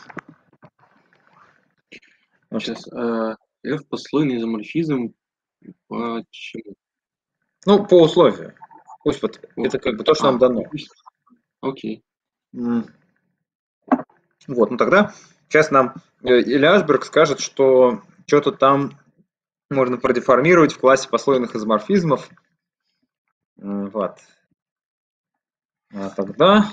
Значит, Сейчас, а, f послойный изоморфизм. Почему? ну, по условию. Пусть вот О, это как бы то, что а, нам дано. Окей. М. Вот, ну тогда сейчас нам э, Илья Ашберг скажет, что что-то там можно продеформировать в классе послойных изоморфизмов. М, Вот. А тогда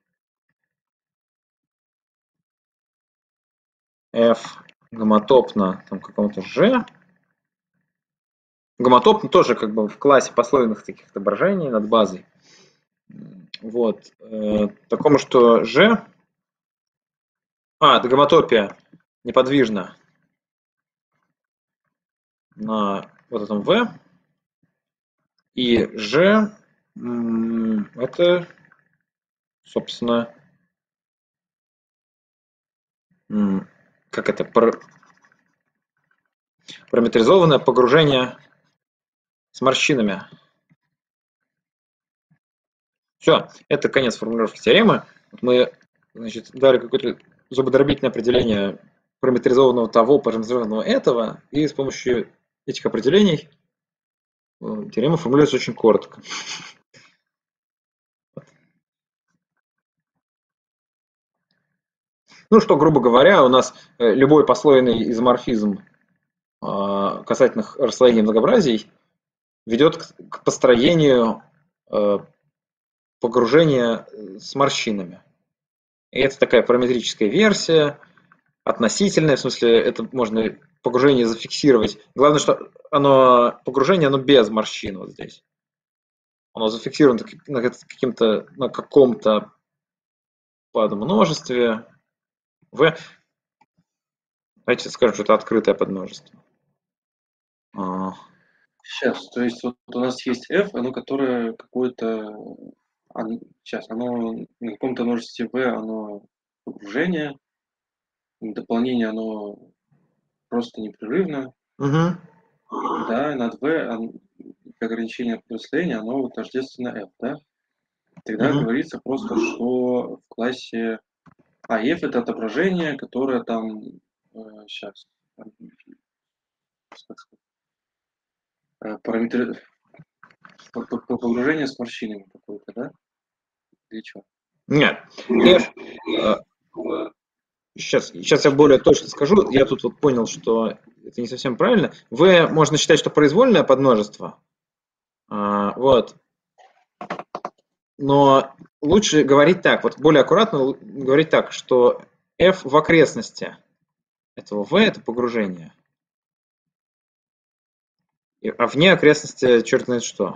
f гомотопно там какому-то g. Гомотопно тоже как бы в классе послойных таких отображений над базой. Вот. Э, такому, что g. А, это гомотопия неподвижна на вот этом v. И g м, это, собственно, м, как это, пар- параметризованное погружение с морщинами. Все, это конец формулировки теоремы. Вот мы, значит, дали какое-то зубодробительное определение параметризованного того, параметризованного этого, и с помощью этих определений э, теорема формулируется очень коротко. Ну что, грубо говоря, у нас э, любой послойный изоморфизм э, касательных расслоений многообразий ведет к, к построению э, погружения с морщинами. И это такая параметрическая версия, относительная, в смысле, это можно погружение зафиксировать. Главное, что оно, погружение, оно без морщин вот здесь. Оно зафиксировано на каким-то, на каком-то подмножестве. В. Давайте скажем, что это открытое подмножество. А, Сейчас, то есть вот у нас есть f, оно которое какое-то, оно- сейчас, оно на каком-то множестве v, оно погружение, дополнение, оно просто непрерывно, Угу. да, над v, он- ограничение расслоения, оно вот тождественно f, да? Тогда Угу. говорится просто, что в классе, а f это отображение, которое там, сейчас, параметр, п- п- погружение с морщинами какое-то, да? Или что? Нет. F, э, сейчас, сейчас я более точно скажу. Я тут вот понял, что это не совсем правильно. V можно считать, что произвольное подмножество. А, вот. Но лучше говорить так, вот более аккуратно говорить так, что f в окрестности этого v это погружение, а вне окрестности черт знает что.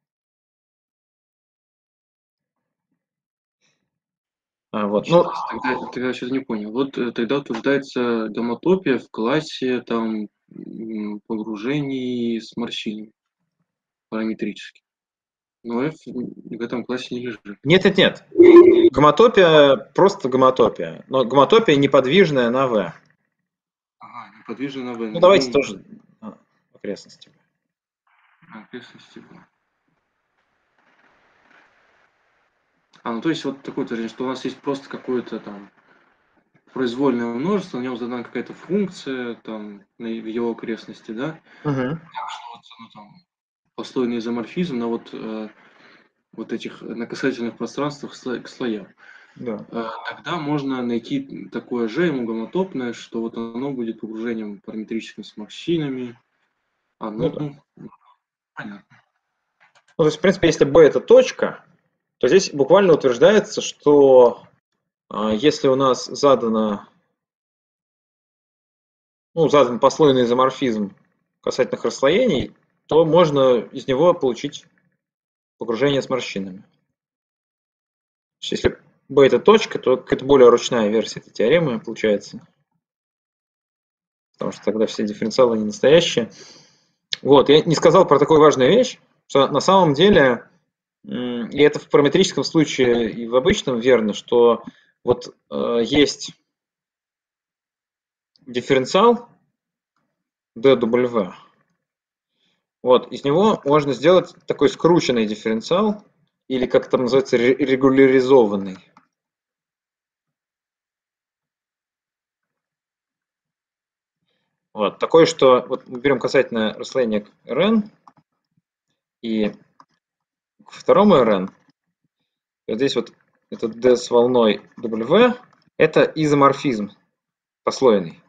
А, вот, ну, Сейчас, тогда, тогда что-то не понял. Вот э, тогда утверждается гомотопия в классе там м, погружений с морщинами. параметрически. Но f в этом классе не лежит. Нет, нет, нет. Гомотопия просто гомотопия. Но гомотопия неподвижная на V. Ага, неподвижный на V. Ну, давайте тоже а, окрестности. Окрестности. А, ну то есть вот такое утверждение, что у нас есть просто какое-то там произвольное множество, на нем задана какая-то функция там в его окрестности, да? Угу. Так что вот, ну, там, послойный изоморфизм на вот, э, вот этих на касательных пространствах сло- к слоям. Да. Э, тогда можно найти такое же ему гомотопное, что вот оно будет погружением параметрическим с морщинами. А, ну, Ну, да. ну, понятно. Ну, то есть, в принципе, если B это точка, то здесь буквально утверждается, что а, если у нас задано, ну, задан послойный изоморфизм касательных расслоений, то можно из него получить погружение с морщинами. Если B это точка, то это более ручная версия этой теоремы получается. Потому что тогда все дифференциалы не настоящие. Вот, я не сказал про такую важную вещь, что на самом деле, и это в параметрическом случае и в обычном верно, что вот э, есть дифференциал dw. Вот, из него можно сделать такой скрученный дифференциал, или как там называется, регуляризованный. Вот, такое, что вот мы берем касательное расслоение к Rn, и к второму Rn, вот здесь вот этот d с волной W, это изоморфизм послойный.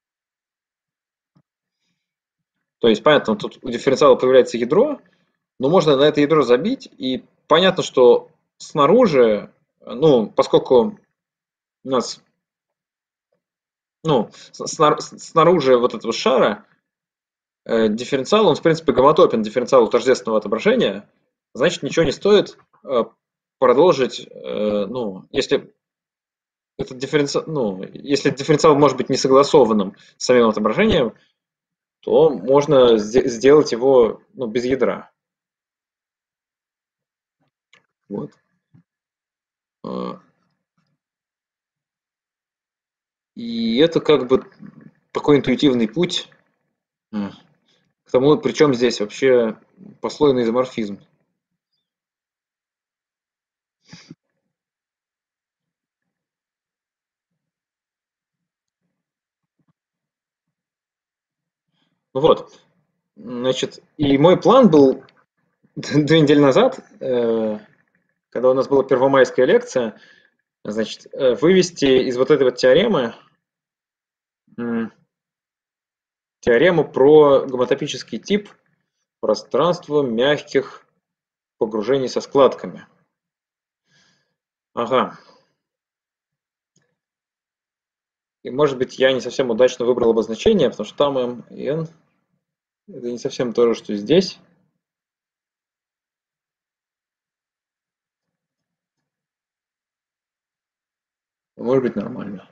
То есть, понятно, тут у дифференциала появляется ядро, но можно на это ядро забить, и понятно, что снаружи, ну, поскольку у нас, ну, снаружи вот этого шара э, дифференциал, он, в принципе, гомотопен дифференциалу тождественного отображения, значит, ничего не стоит э, продолжить, э, ну, если этот дифференциал, ну, если дифференциал может быть не согласованным с самим отображением, то можно сделать его, ну, без ядра. Вот. И это как бы такой интуитивный путь к тому, причем здесь вообще послойный изоморфизм. Ну вот, значит, и мой план был две недели назад, когда у нас была первомайская лекция, значит, вывести из вот этой вот теоремы теорему про гомотопический тип пространства мягких погружений со складками. Ага. И, может быть, я не совсем удачно выбрал обозначение, потому что там m и n это не совсем то же, что здесь. Может быть, нормально.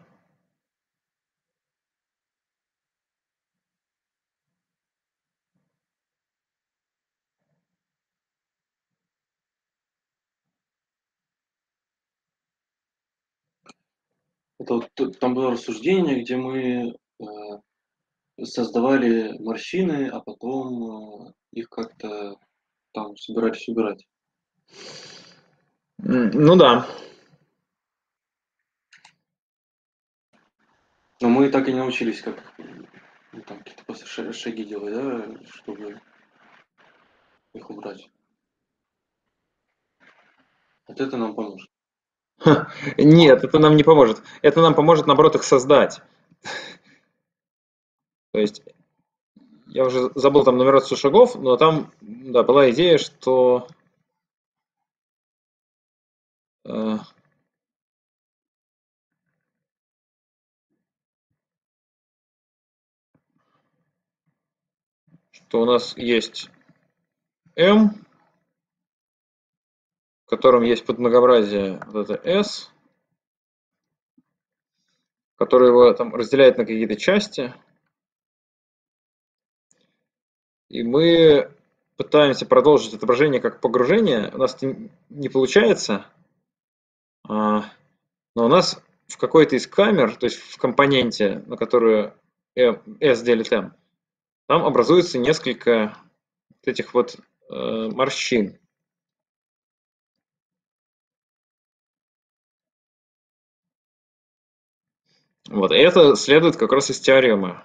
Это вот, там было рассуждение, где мы э, создавали морщины, а потом э, их как-то там собирались убирать. Ну да. Но мы так и не научились, как ну, там какие-то просто шаги делать, да, чтобы их убрать. Вот это нам поможет. Ха, нет, это нам не поможет. Это нам поможет, наоборот, их создать. То есть, я уже забыл там нумерацию шагов, но там, да, была идея, что э, что у нас есть m, в котором есть подмногообразие вот это s, которое его там разделяет на какие-то части. И мы пытаемся продолжить отображение как погружение, у нас не получается, но у нас в какой-то из камер, то есть в компоненте, на которую S делит M, там образуется несколько вот этих вот морщин. Вот, и это следует как раз из теоремы.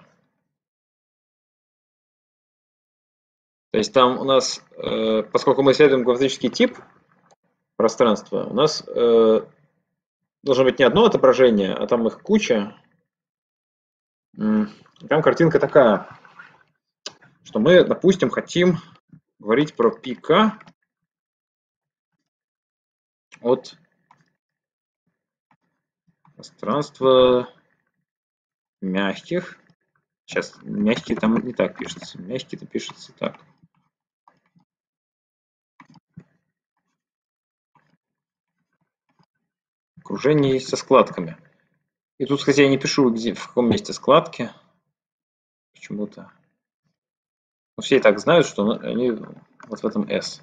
То есть там у нас, поскольку мы исследуем геометрический тип пространства, у нас должно быть не одно отображение, а там их куча. Там картинка такая, что мы, допустим, хотим говорить про пика от пространства мягких. Сейчас, мягкие там не так пишется. Мягкие-то пишется так. Окружение со складками. И тут, кстати, я не пишу, где, в каком месте складки. Почему-то. Но все и так знают, что они вот в этом S.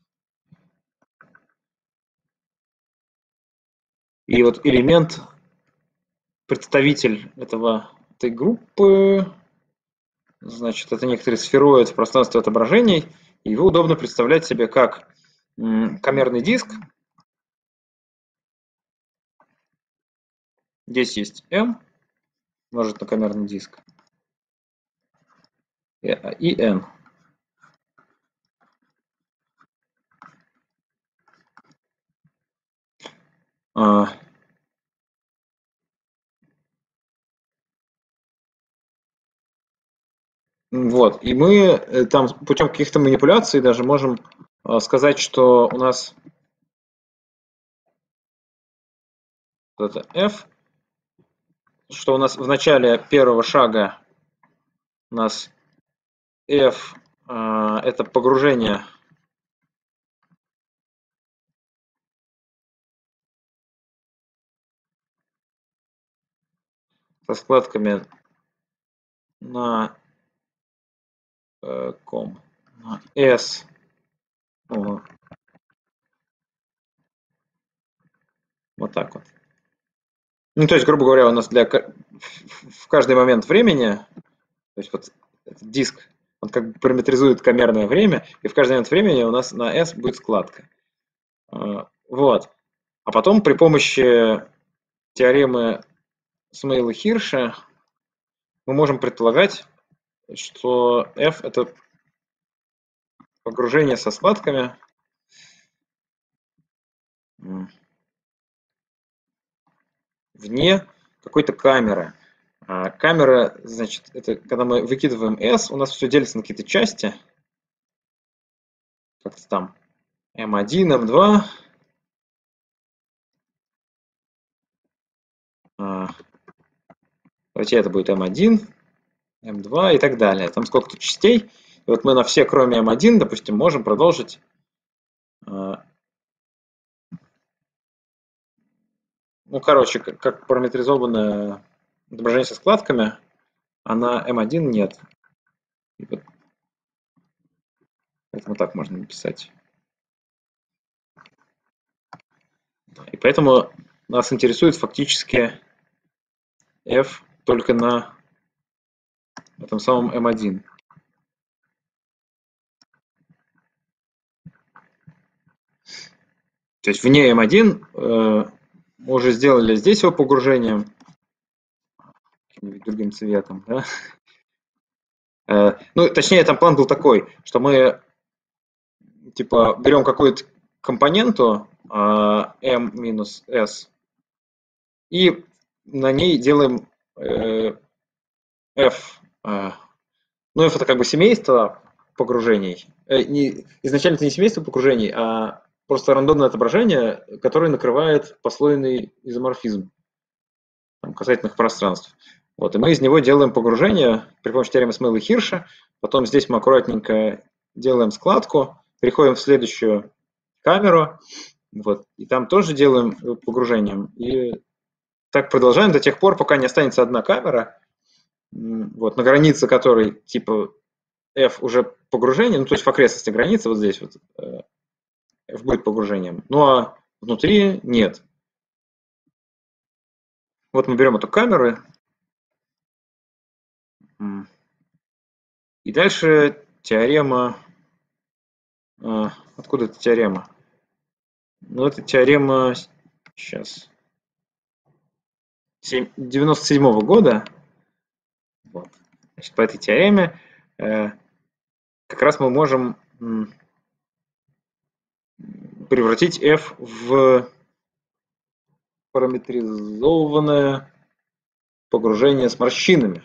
И вот элемент, представитель этого, этой группы, значит, это некоторый сфероид в пространстве отображений. И его удобно представлять себе как камерный диск. Здесь есть M, умножить на камерный диск, и N. А, вот, и мы там путем каких-то манипуляций даже можем сказать, что у нас это F, что у нас в начале первого шага у нас F это погружение со складками на ком на S. О, вот так вот. Ну, то есть, грубо говоря, у нас для в каждый момент времени, то есть вот этот диск, он как бы параметризует камерное время, и в каждый момент времени у нас на S будет складка. Вот. А потом при помощи теоремы Смейла-Хирша мы можем предполагать, что F это погружение со складками вне какой-то камеры. А камера, значит, это когда мы выкидываем S, у нас все делится на какие-то части. Как-то там эм один, эм два. А, давайте это будет эм один, эм два и так далее. Там сколько-то частей. И вот мы на все, кроме эм один, допустим, можем продолжить ну, короче, как, как параметризованное отображение со складками, а на эм один нет. И вот, поэтому так можно написать. И поэтому нас интересует фактически F только на этом самом эм один. То есть вне эм один э, мы уже сделали здесь его погружением каким-нибудь другим цветом. Да? Э, ну, точнее, там план был такой, что мы типа берем какую-то компоненту э, m минус s и на ней делаем э, f. Э, ну, f это как бы семейство погружений. Э, не, изначально это не семейство погружений, а просто рандомное отображение, которое накрывает послойный изоморфизм там, касательных пространств. Вот, и мы из него делаем погружение при помощи теоремы Смейла-Хирша. Потом здесь мы аккуратненько делаем складку, переходим в следующую камеру, вот, и там тоже делаем погружением. И так продолжаем до тех пор, пока не останется одна камера, вот, на границе которой типа f уже погружение, ну то есть в окрестности границы, вот здесь вот f будет погружением, ну а внутри нет. Вот мы берем эту камеру, и дальше теорема. Откуда эта теорема? Ну, это теорема сейчас девяносто седьмого года. Вот. Значит, по этой теореме э, как раз мы можем м, превратить f в параметризованное погружение с морщинами.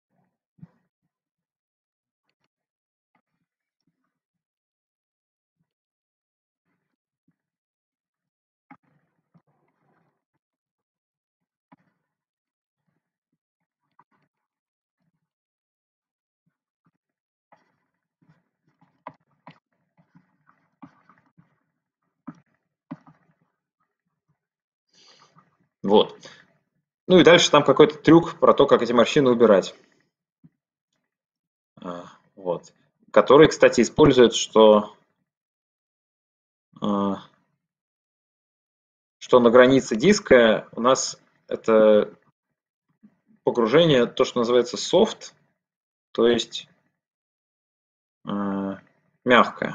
Вот. Ну и дальше там какой-то трюк про то, как эти морщины убирать. Вот. Который, кстати, использует, что, что на границе диска у нас это погружение, то, что называется soft, то есть мягкое.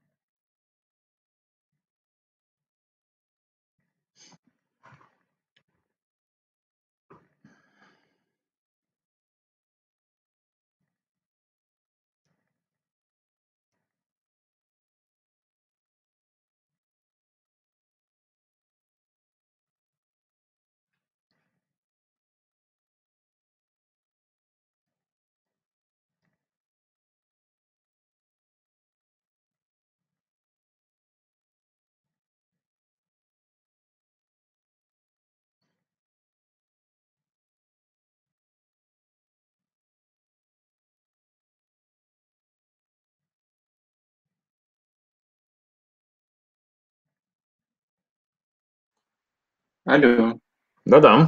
Алло. Да-да.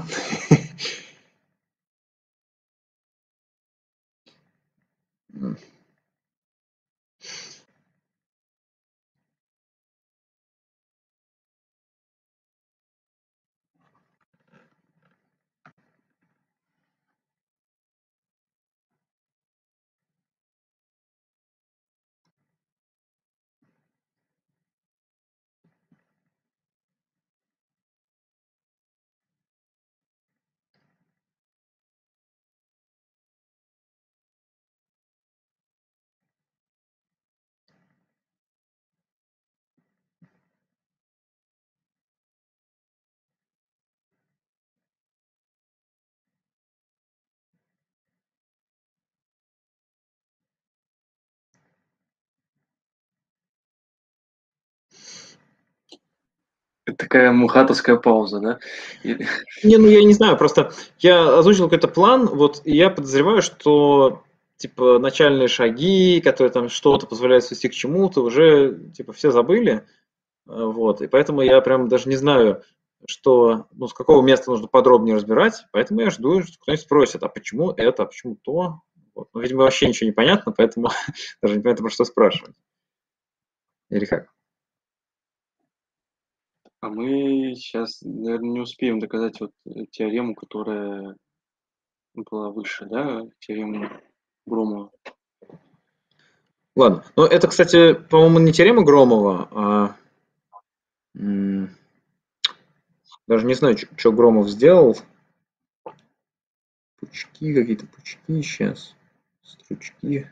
Это такая мухатовская пауза, да? И... Не, ну я не знаю, просто я озвучил какой-то план, вот, и я подозреваю, что типа начальные шаги, которые там что-то позволяют свести к чему-то, уже типа все забыли, вот, и поэтому я прям даже не знаю, что, ну, с какого места нужно подробнее разбирать, поэтому я жду, что кто-нибудь спросит, а почему это, а почему то, вот. Ну, видимо, вообще ничего не понятно, поэтому даже не понятно, про что спрашивать. Или как? А мы сейчас, наверное, не успеем доказать вот теорему, которая была выше, да, теорему Громова. Ладно, ну это, кстати, по-моему, не теорема Громова, а м, даже не знаю, что Громов сделал. Пучки какие-то, пучки сейчас, стручки.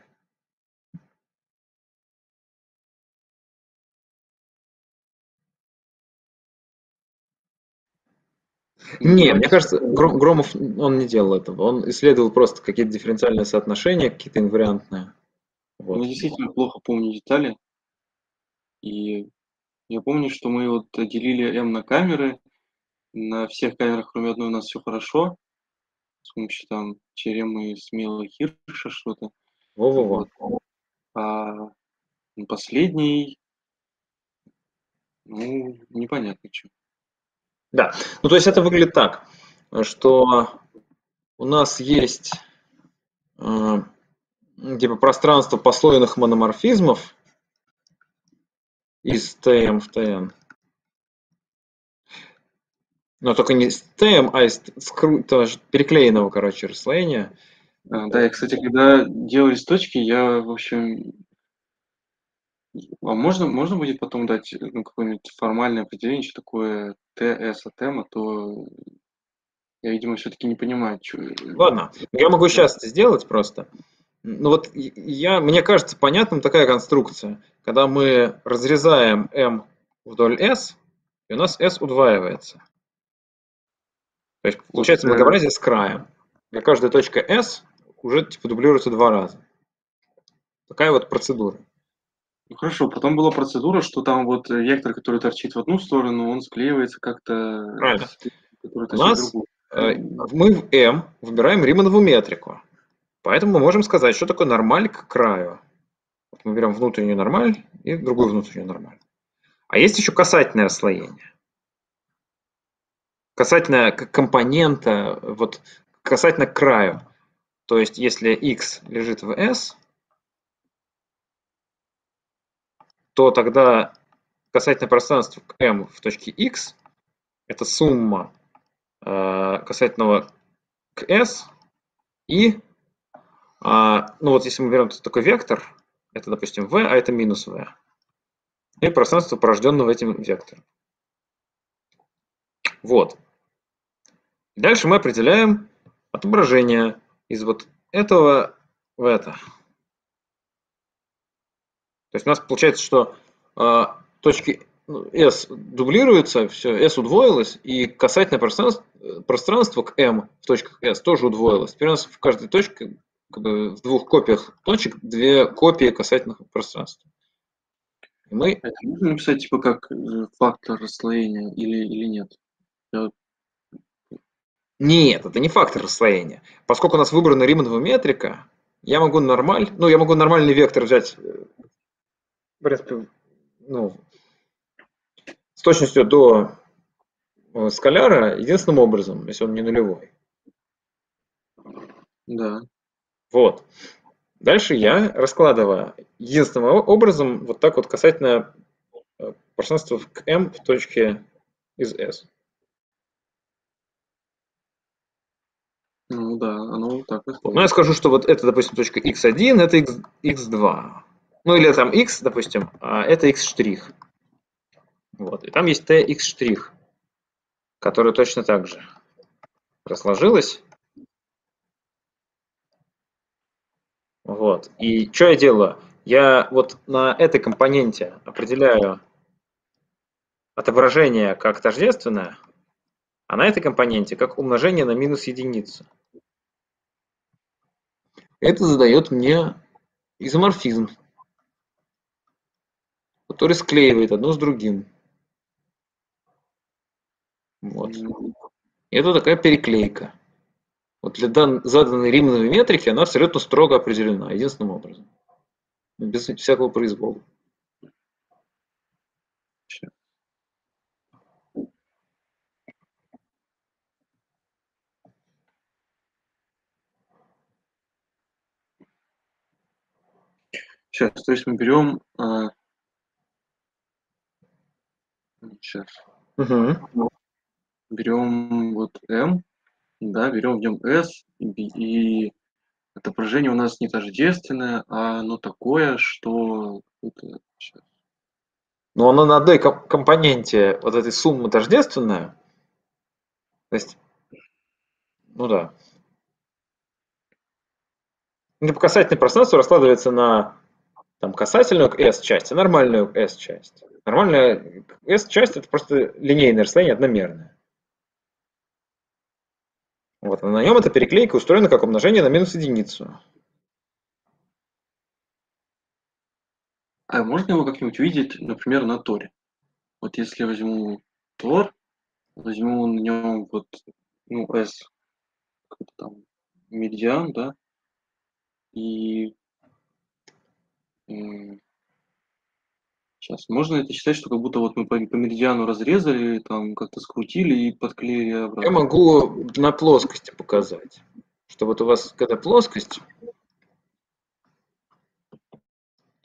Не, мне кажется, Гро- Громов, он не делал этого. Он исследовал просто какие-то дифференциальные соотношения, какие-то инвариантные. Вот. Я действительно плохо помню детали. И я помню, что мы вот делили M на камеры. На всех камерах, кроме одной, у нас все хорошо. С помощью там теоремы Смела Хирша что-то. Во-во-во. Вот. А последний, ну, непонятно что. Да, ну то есть это выглядит так, что у нас есть э, типа пространство послойных мономорфизмов из Тм в Тн. Но только не из Тм, а из скру... тоже переклеенного, короче, расслоения. А, да, и, кстати, когда делались точки, я, в общем... А можно, можно будет потом дать ну, какое-нибудь формальное определение, что такое ТС от М, а то я, видимо, все-таки не понимаю, что... Ладно, я могу сейчас это сделать просто. Ну вот я, мне кажется понятным такая конструкция, когда мы разрезаем M вдоль S, и у нас S удваивается. То есть получается Вот, э, многообразие с краем. Для каждой точки S уже типа дублируется два раза. Такая вот процедура. ну, хорошо, потом была процедура, что там вот вектор, который торчит в одну сторону, он склеивается как-то Правильно. с тем, который У торчит в нас другую. э, мы в M выбираем Риманову метрику. Поэтому мы можем сказать, что такое нормаль к краю. Вот мы берем внутреннюю нормаль и другую внутреннюю нормаль. А есть еще касательное расслоение. Касательно к- компонента, вот касательно к краю. То есть, если x лежит в S, то тогда касательное пространство к M в точке x это сумма э, касательного к S и, а, ну вот если мы берем такой вектор, это, допустим, v, а это минус v, и пространство, порожденного этим вектором. Вот. Дальше мы определяем отображение из вот этого в это. То есть у нас получается, что э, точки S дублируются, все, S удвоилось, и касательное пространство, пространство к M в точках S тоже удвоилось. Теперь у нас в каждой точке, как бы в двух копиях точек, две копии касательных пространств. И мы... Это можно написать типа как э, фактор расслоения или, или нет? Я... Нет, это не фактор расслоения. Поскольку у нас выбрана Риманова метрика, я могу нормаль, ну, я могу нормальный вектор взять, в принципе, ну, с точностью до скаляра единственным образом, если он не нулевой. Да. Вот. Дальше я раскладываю единственным образом вот так вот касательно пространства к M в точке из S. Ну да, оно так и Ну, я скажу, что вот это, допустим, точка икс один, это икс два. Ну, или там x, допустим, а это x штрих. Вот. И там есть tx штрих, которое точно так же разложилось. Вот. И что я делаю? Я вот на этой компоненте определяю отображение как тождественное, а на этой компоненте как умножение на минус единицу. Это задает мне изоморфизм, который склеивает одно с другим. Вот. И это такая переклейка. Вот для дан, заданной Римановой метрики она абсолютно строго определена, единственным образом. Без всякого произвола. Сейчас, то есть мы берем... А... Сейчас. Угу. Берем вот M, да, берем в нем S, и, и отображение у нас не тождественное, а оно такое, что... Это... Но оно на одной компоненте вот этой суммы тождественная. То есть, ну да. Ну, касательное пространство раскладывается на там, касательную S-часть и нормальную S-часть. Нормальная S-часть это просто линейное расстояние одномерное. Вот, а на нем эта переклейка устроена как умножение на минус единицу. А можно его как-нибудь видеть, например, на Торе? Вот если я возьму Тор, возьму на нем вот, ну, S, какой-то там медиан, да, и сейчас можно это считать, что как будто вот мы по, по меридиану разрезали, там как-то скрутили и подклеили обратно. Я могу на плоскости показать, что вот у вас когда плоскость,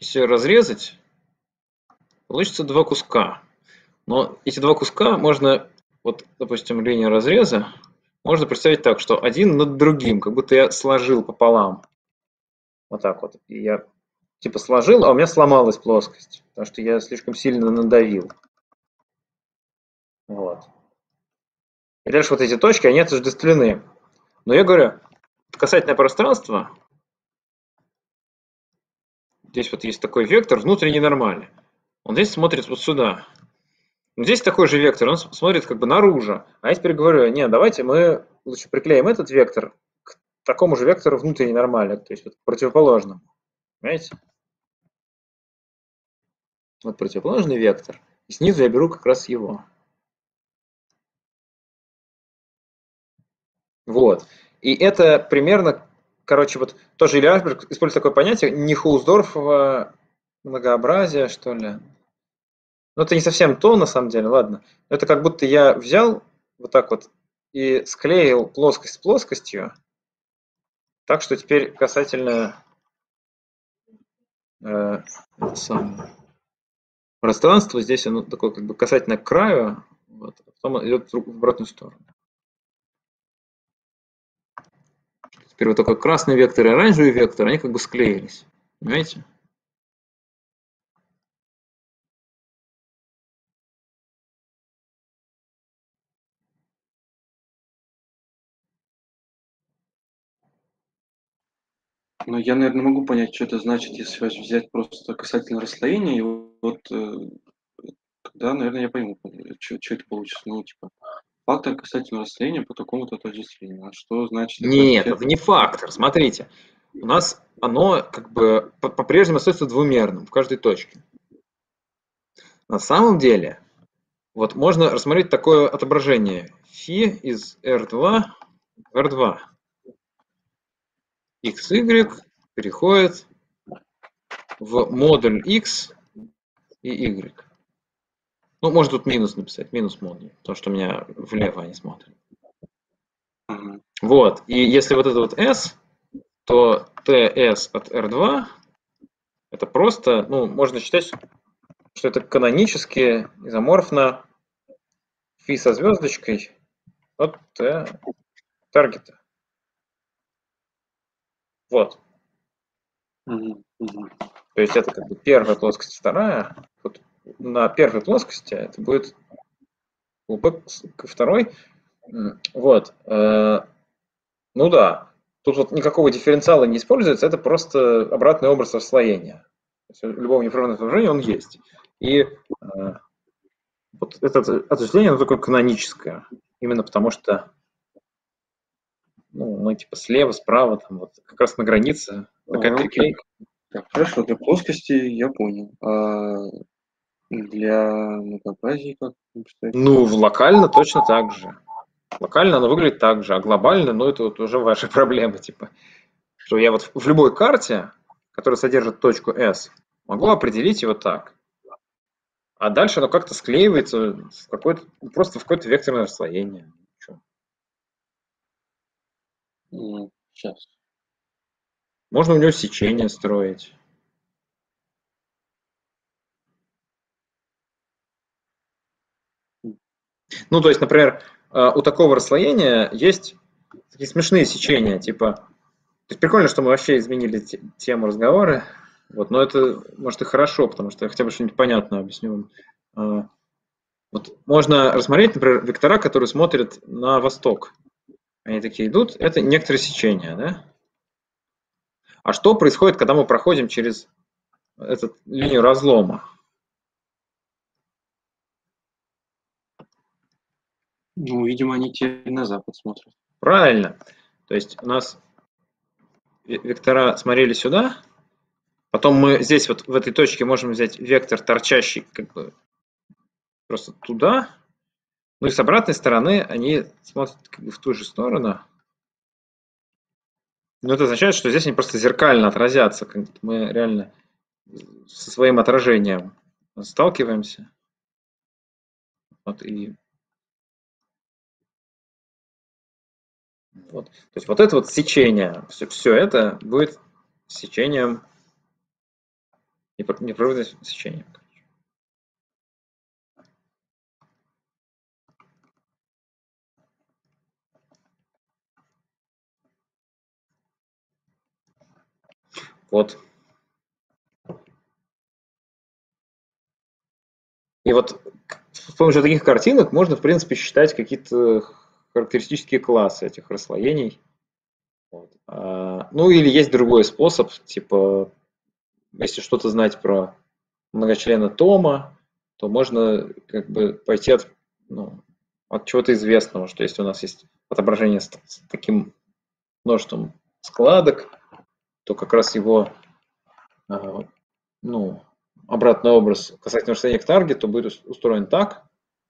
если разрезать, получится два куска. Но эти два куска можно, вот, допустим, линия разреза, можно представить так, что один над другим, как будто я сложил пополам. Вот так вот. И я типа сложил, а у меня сломалась плоскость, потому что я слишком сильно надавил. Вот. И дальше вот эти точки, они отождествлены. Но я говорю, касательное пространство, здесь вот есть такой вектор, внутренний нормальный. Он здесь смотрит вот сюда. Но здесь такой же вектор, он смотрит как бы наружу. А я теперь говорю, не, давайте мы лучше приклеим этот вектор к такому же вектору внутренний нормальный, то есть вот к противоположному. Понимаете? Вот противоположный вектор. И снизу я беру как раз его. Вот. И это примерно, короче, вот тоже Илья Альберг использует такое понятие Нихаусдорфова многообразие, что ли. Ну, это не совсем то, на самом деле, ладно. Это как будто я взял вот так вот и склеил плоскость с плоскостью, так что теперь касательно э, это самое, пространства, здесь оно такое как бы касательно к краю, вот, а потом идет в обратную сторону. Теперь вот такой красный вектор и оранжевый вектор, они как бы склеились. Понимаете? Но я, наверное, могу понять, что это значит, если взять просто касательно расслоения, и вот э, тогда, наверное, я пойму, что, что это получится. Ну, типа, фактор касательно расслоения по такому-то отождествлению. А что значит это? Нет, это не фактор. Смотрите, у нас оно как бы по-прежнему остается двумерным в каждой точке. На самом деле, вот можно рассмотреть такое отображение φ из эр два в эр два. xy переходит в модуль x и y. Ну, можно тут минус написать, минус модуль, потому что у меня влево они смотрят. Ага. Вот, и если вот это вот s, то ts от эр два это просто, ну, можно считать, что это канонически изоморфно φ со звездочкой от t таргета. Вот. Угу, угу. То есть это как бы первая плоскость, вторая. Вот на первой плоскости это будет клубок ко второй. Вот. Ну да. Тут вот никакого дифференциала не используется, это просто обратный образ расслоения. Любого неправильного изображения он есть. И э, вот это отождествление, оно такое каноническое. Именно потому что ну, мы типа слева, справа, там вот как раз на границе такая Ага, окей. переклейка. Так, хорошо, для плоскости я понял. А для многообразия как представить? Ну, локально точно так же. Локально оно выглядит так же, а глобально, ну, это вот уже ваши проблемы, типа. Что я вот в любой карте, которая содержит точку S, могу определить его так. А дальше оно как-то склеивается в какой-то, просто в какое-то векторное расслоение. Сейчас. Можно у него сечение строить. Ну, то есть, например, у такого расслоения есть такие смешные сечения, типа... То есть прикольно, что мы вообще изменили тему разговора, вот, но это, может, и хорошо, потому что я хотя бы что-нибудь понятное объясню вам. Вот можно рассмотреть, например, вектора, которые смотрят на восток. Они такие идут, это некоторые сечения, да? А что происходит, когда мы проходим через эту линию разлома? Ну, видимо, они теперь на запад смотрят. Правильно. То есть у нас вектора смотрели сюда, потом мы здесь вот в этой точке можем взять вектор, торчащий как бы просто туда, ну и с обратной стороны они смотрят как бы в ту же сторону. Но это означает, что здесь они просто зеркально отразятся. Мы реально со своим отражением сталкиваемся. Вот, и вот. То есть вот это вот сечение, все, все это будет сечением непрерывное сечение. Вот. И вот с помощью таких картинок можно, в принципе, считать какие-то характеристические классы этих расслоений. Вот. А, ну или есть другой способ, типа, если что-то знать про многочлена Тома, то можно как бы пойти от, ну, от чего-то известного, что если у нас есть отображение с, с таким множеством складок, то как раз его а, ну, обратный образ касательно расстояния к таргету будет устроен так.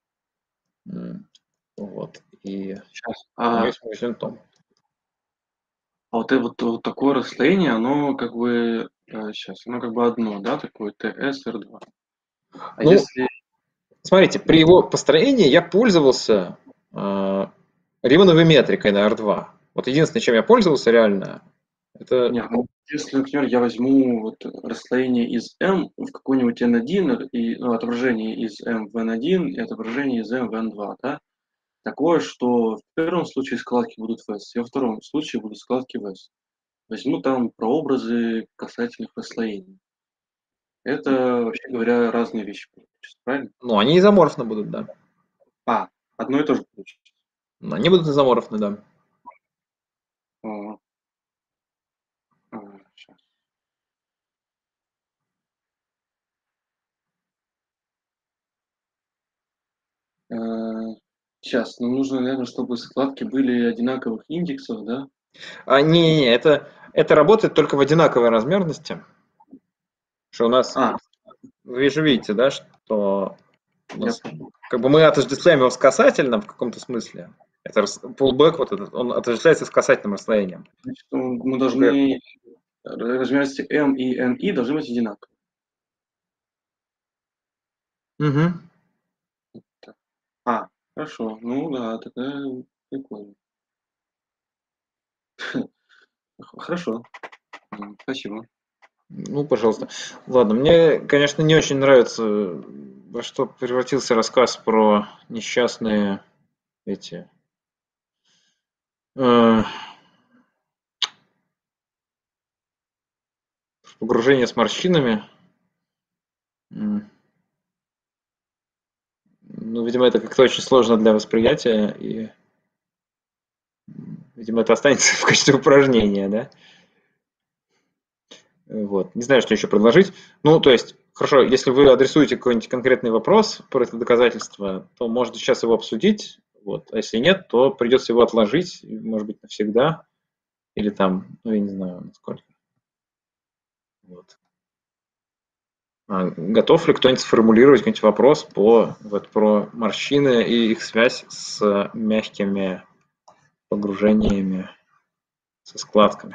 Вот. И Сейчас. у него А, есть многочлен Том. а вот, это вот, вот такое расслоение, оно как бы сейчас, оно как бы одно, да, такое тэ эс эр два. А Ну, если смотрите, при его построении я пользовался э, Римановой метрикой на эр два. Вот единственное, чем я пользовался реально, это... Нет, ну, если, например, я возьму вот расслоение из M в какой-нибудь эн один, и, ну, отображение из M в эн один и отображение из M в эн два, да, такое, что в первом случае складки будут в S, и во втором случае будут складки в S. Возьму там прообразы касательных расслоений. Это, вообще говоря, разные вещи получаются, правильно? Ну, они изоморфны будут, да. А, одно и то же получится. Они будут изоморфны, да. О, а, сейчас. Сейчас, нам нужно, наверное, чтобы складки были одинаковых индексов, да? А, не-не-не, это, это работает только в одинаковой размерности. Что у нас, А, вы же видите, да, что у я нас, понял. как бы мы отождествляем его с касательным в каком-то смысле. Это pullback, вот этот, он отождествляется с касательным расслоением. Значит, мы Только- должны размерности M и эн и должны быть одинаковые. Мгм. А, хорошо. Ну да, тогда прикольно. Хорошо. М, Спасибо. Ну, пожалуйста. Ладно, мне, конечно, не очень нравится, во что превратился рассказ про несчастные эти э, погружения с морщинами. М, Ну, видимо, это как-то очень сложно для восприятия, и, м, видимо, это останется в качестве упражнения, да? Вот. Не знаю, что еще предложить. Ну, то есть, хорошо, если вы адресуете какой-нибудь конкретный вопрос про это доказательство, то можно сейчас его обсудить. Вот. А если нет, то придется его отложить, может быть, навсегда. Или там, ну, я не знаю, насколько. Вот. А готов ли кто-нибудь сформулировать какой-нибудь вопрос по, вот, про морщины и их связь с мягкими погружениями, со складками?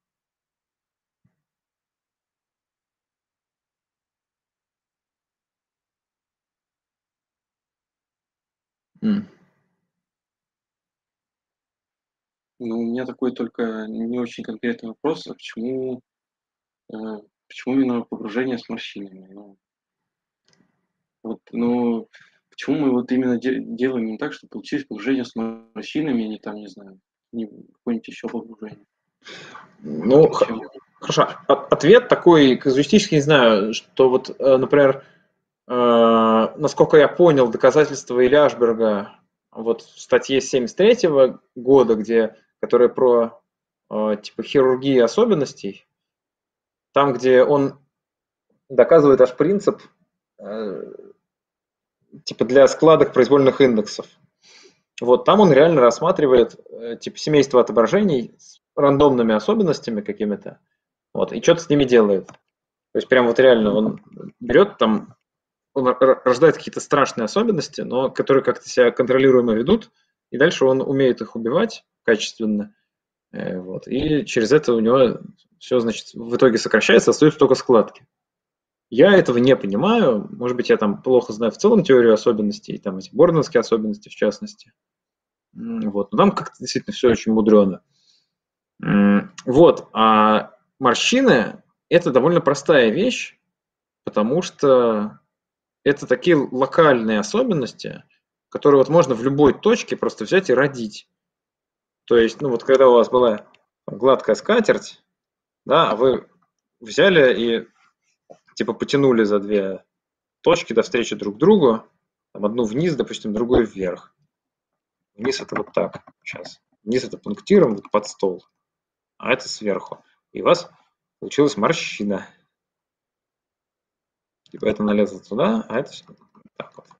М. Ну, у меня такой только не очень конкретный вопрос, а почему, э, почему именно погружение с морщинами? Ну, вот, ну, почему мы вот именно де- делаем именно так, чтобы получилось погружение с морщинами, а не там, не знаю, не какое-нибудь еще погружение? Ну, х- Чем? хорошо. О- Ответ такой казуистический, не знаю, что вот, э, например, э, насколько я понял, доказательства Иляшберга вот в статье семьдесят третьего года, где, которая про э, типа хирургии особенностей, там, где он доказывает аж принцип э, типа для складок произвольных индексов. Вот там он реально рассматривает э, типа семейство отображений с рандомными особенностями какими-то, вот, и что-то с ними делает. То есть прям вот реально он берет там, он р- рождает какие-то страшные особенности, но которые как-то себя контролируемо ведут, и дальше он умеет их убивать качественно, э, вот, и через это у него все, значит, в итоге сокращается, остаются только складки. Я этого не понимаю, может быть, я там плохо знаю в целом теорию особенностей, там эти бордманские особенности в частности. М, Вот, но там как-то действительно все очень мудрено. М, Вот, а морщины– это довольно простая вещь, потому что это такие локальные особенности, которые вот можно в любой точке просто взять и родить. То есть, ну вот когда у вас была гладкая скатерть, да, а вы взяли и типа потянули за две точки до встречи друг другу, там одну вниз, допустим, другую вверх. Вниз это вот так сейчас. Вниз это пунктиром вот под стол, а это сверху. И у вас получилась морщина. Типа это налезло туда, а это так вот.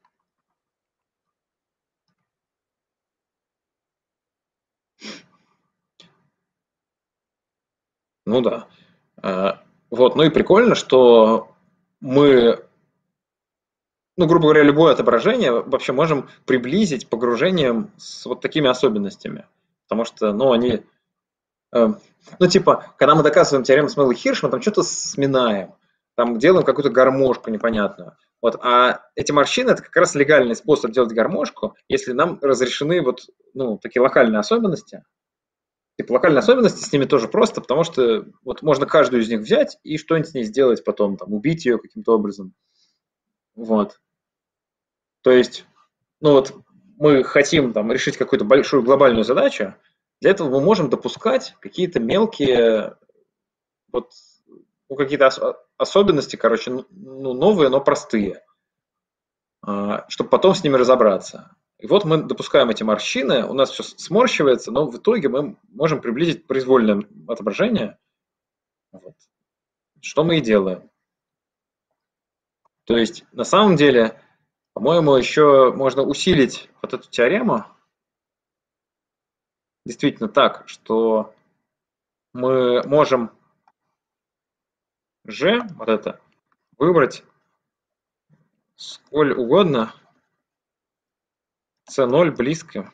Ну да. Вот, ну и прикольно, что мы, ну, грубо говоря, любое отображение вообще можем приблизить погружением с вот такими особенностями. Потому что, ну, они, э, ну, типа, когда мы доказываем теорему Смелла-Хирш, мы там что-то сминаем, там делаем какую-то гармошку непонятную. Вот, а эти морщины – это как раз легальный способ делать гармошку, если нам разрешены вот, ну, такие локальные особенности. Типа локальные особенности, с ними тоже просто, потому что вот можно каждую из них взять и что-нибудь с ней сделать потом, там, убить ее каким-то образом. Вот. То есть, ну вот мы хотим там решить какую-то большую глобальную задачу, для этого мы можем допускать какие-то мелкие, вот, ну, какие-то ос- особенности, короче, ну, новые, но простые, чтобы потом с ними разобраться. И вот мы допускаем эти морщины, у нас все сморщивается, но в итоге мы можем приблизить произвольное отображение. Вот. Что мы и делаем. То есть, на самом деле, по-моему, еще можно усилить вот эту теорему. Действительно так, что мы можем G, вот это, выбрать сколь угодно си ноль близко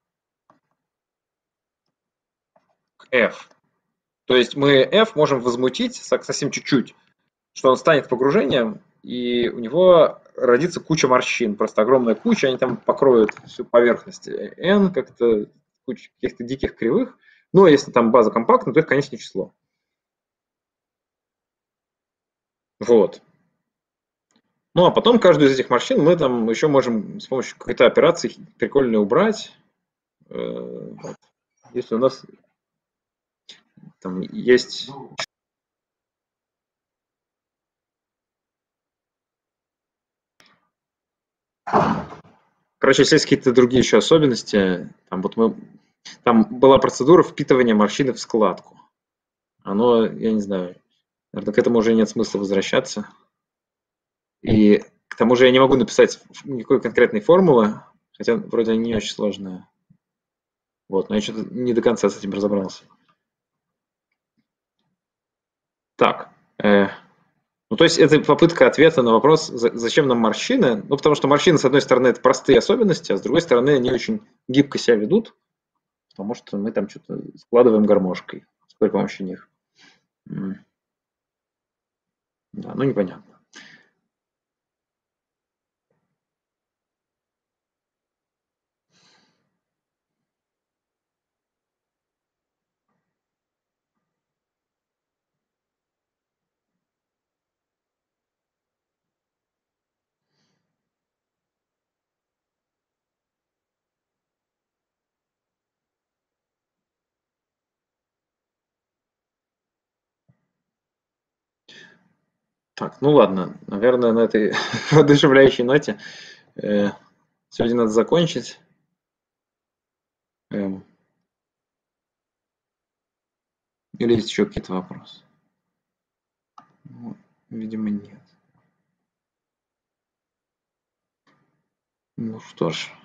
к F. То есть мы F можем возмутить совсем чуть-чуть, что он станет погружением, и у него родится куча морщин, просто огромная куча, они там покроют всю поверхность N, как-то куча каких-то диких кривых. Но если там база компактна, то их конечное число. Вот. Ну, а потом каждую из этих морщин мы там еще можем с помощью какой-то операции прикольной убрать. Вот. Если у нас там есть... Короче, если есть какие-то другие еще особенности, там вот мы... Там была процедура впитывания морщины в складку. Оно, я не знаю, наверное, к этому уже нет смысла возвращаться. И к тому же я не могу написать никакой конкретной формулы, хотя вроде они не очень сложные. Вот, но я что-то не до конца с этим разобрался. Так, э, ну то есть это попытка ответа на вопрос, зачем нам морщины. Ну потому что морщины, с одной стороны, это простые особенности, а с другой стороны, они очень гибко себя ведут, потому что мы там что-то складываем гармошкой с при помощи них. Да, ну непонятно. Так, ну ладно, наверное, на этой воодушевляющей ноте э, сегодня надо закончить. Эм, или есть еще какие-то вопросы? Ну, видимо, нет. Ну что ж.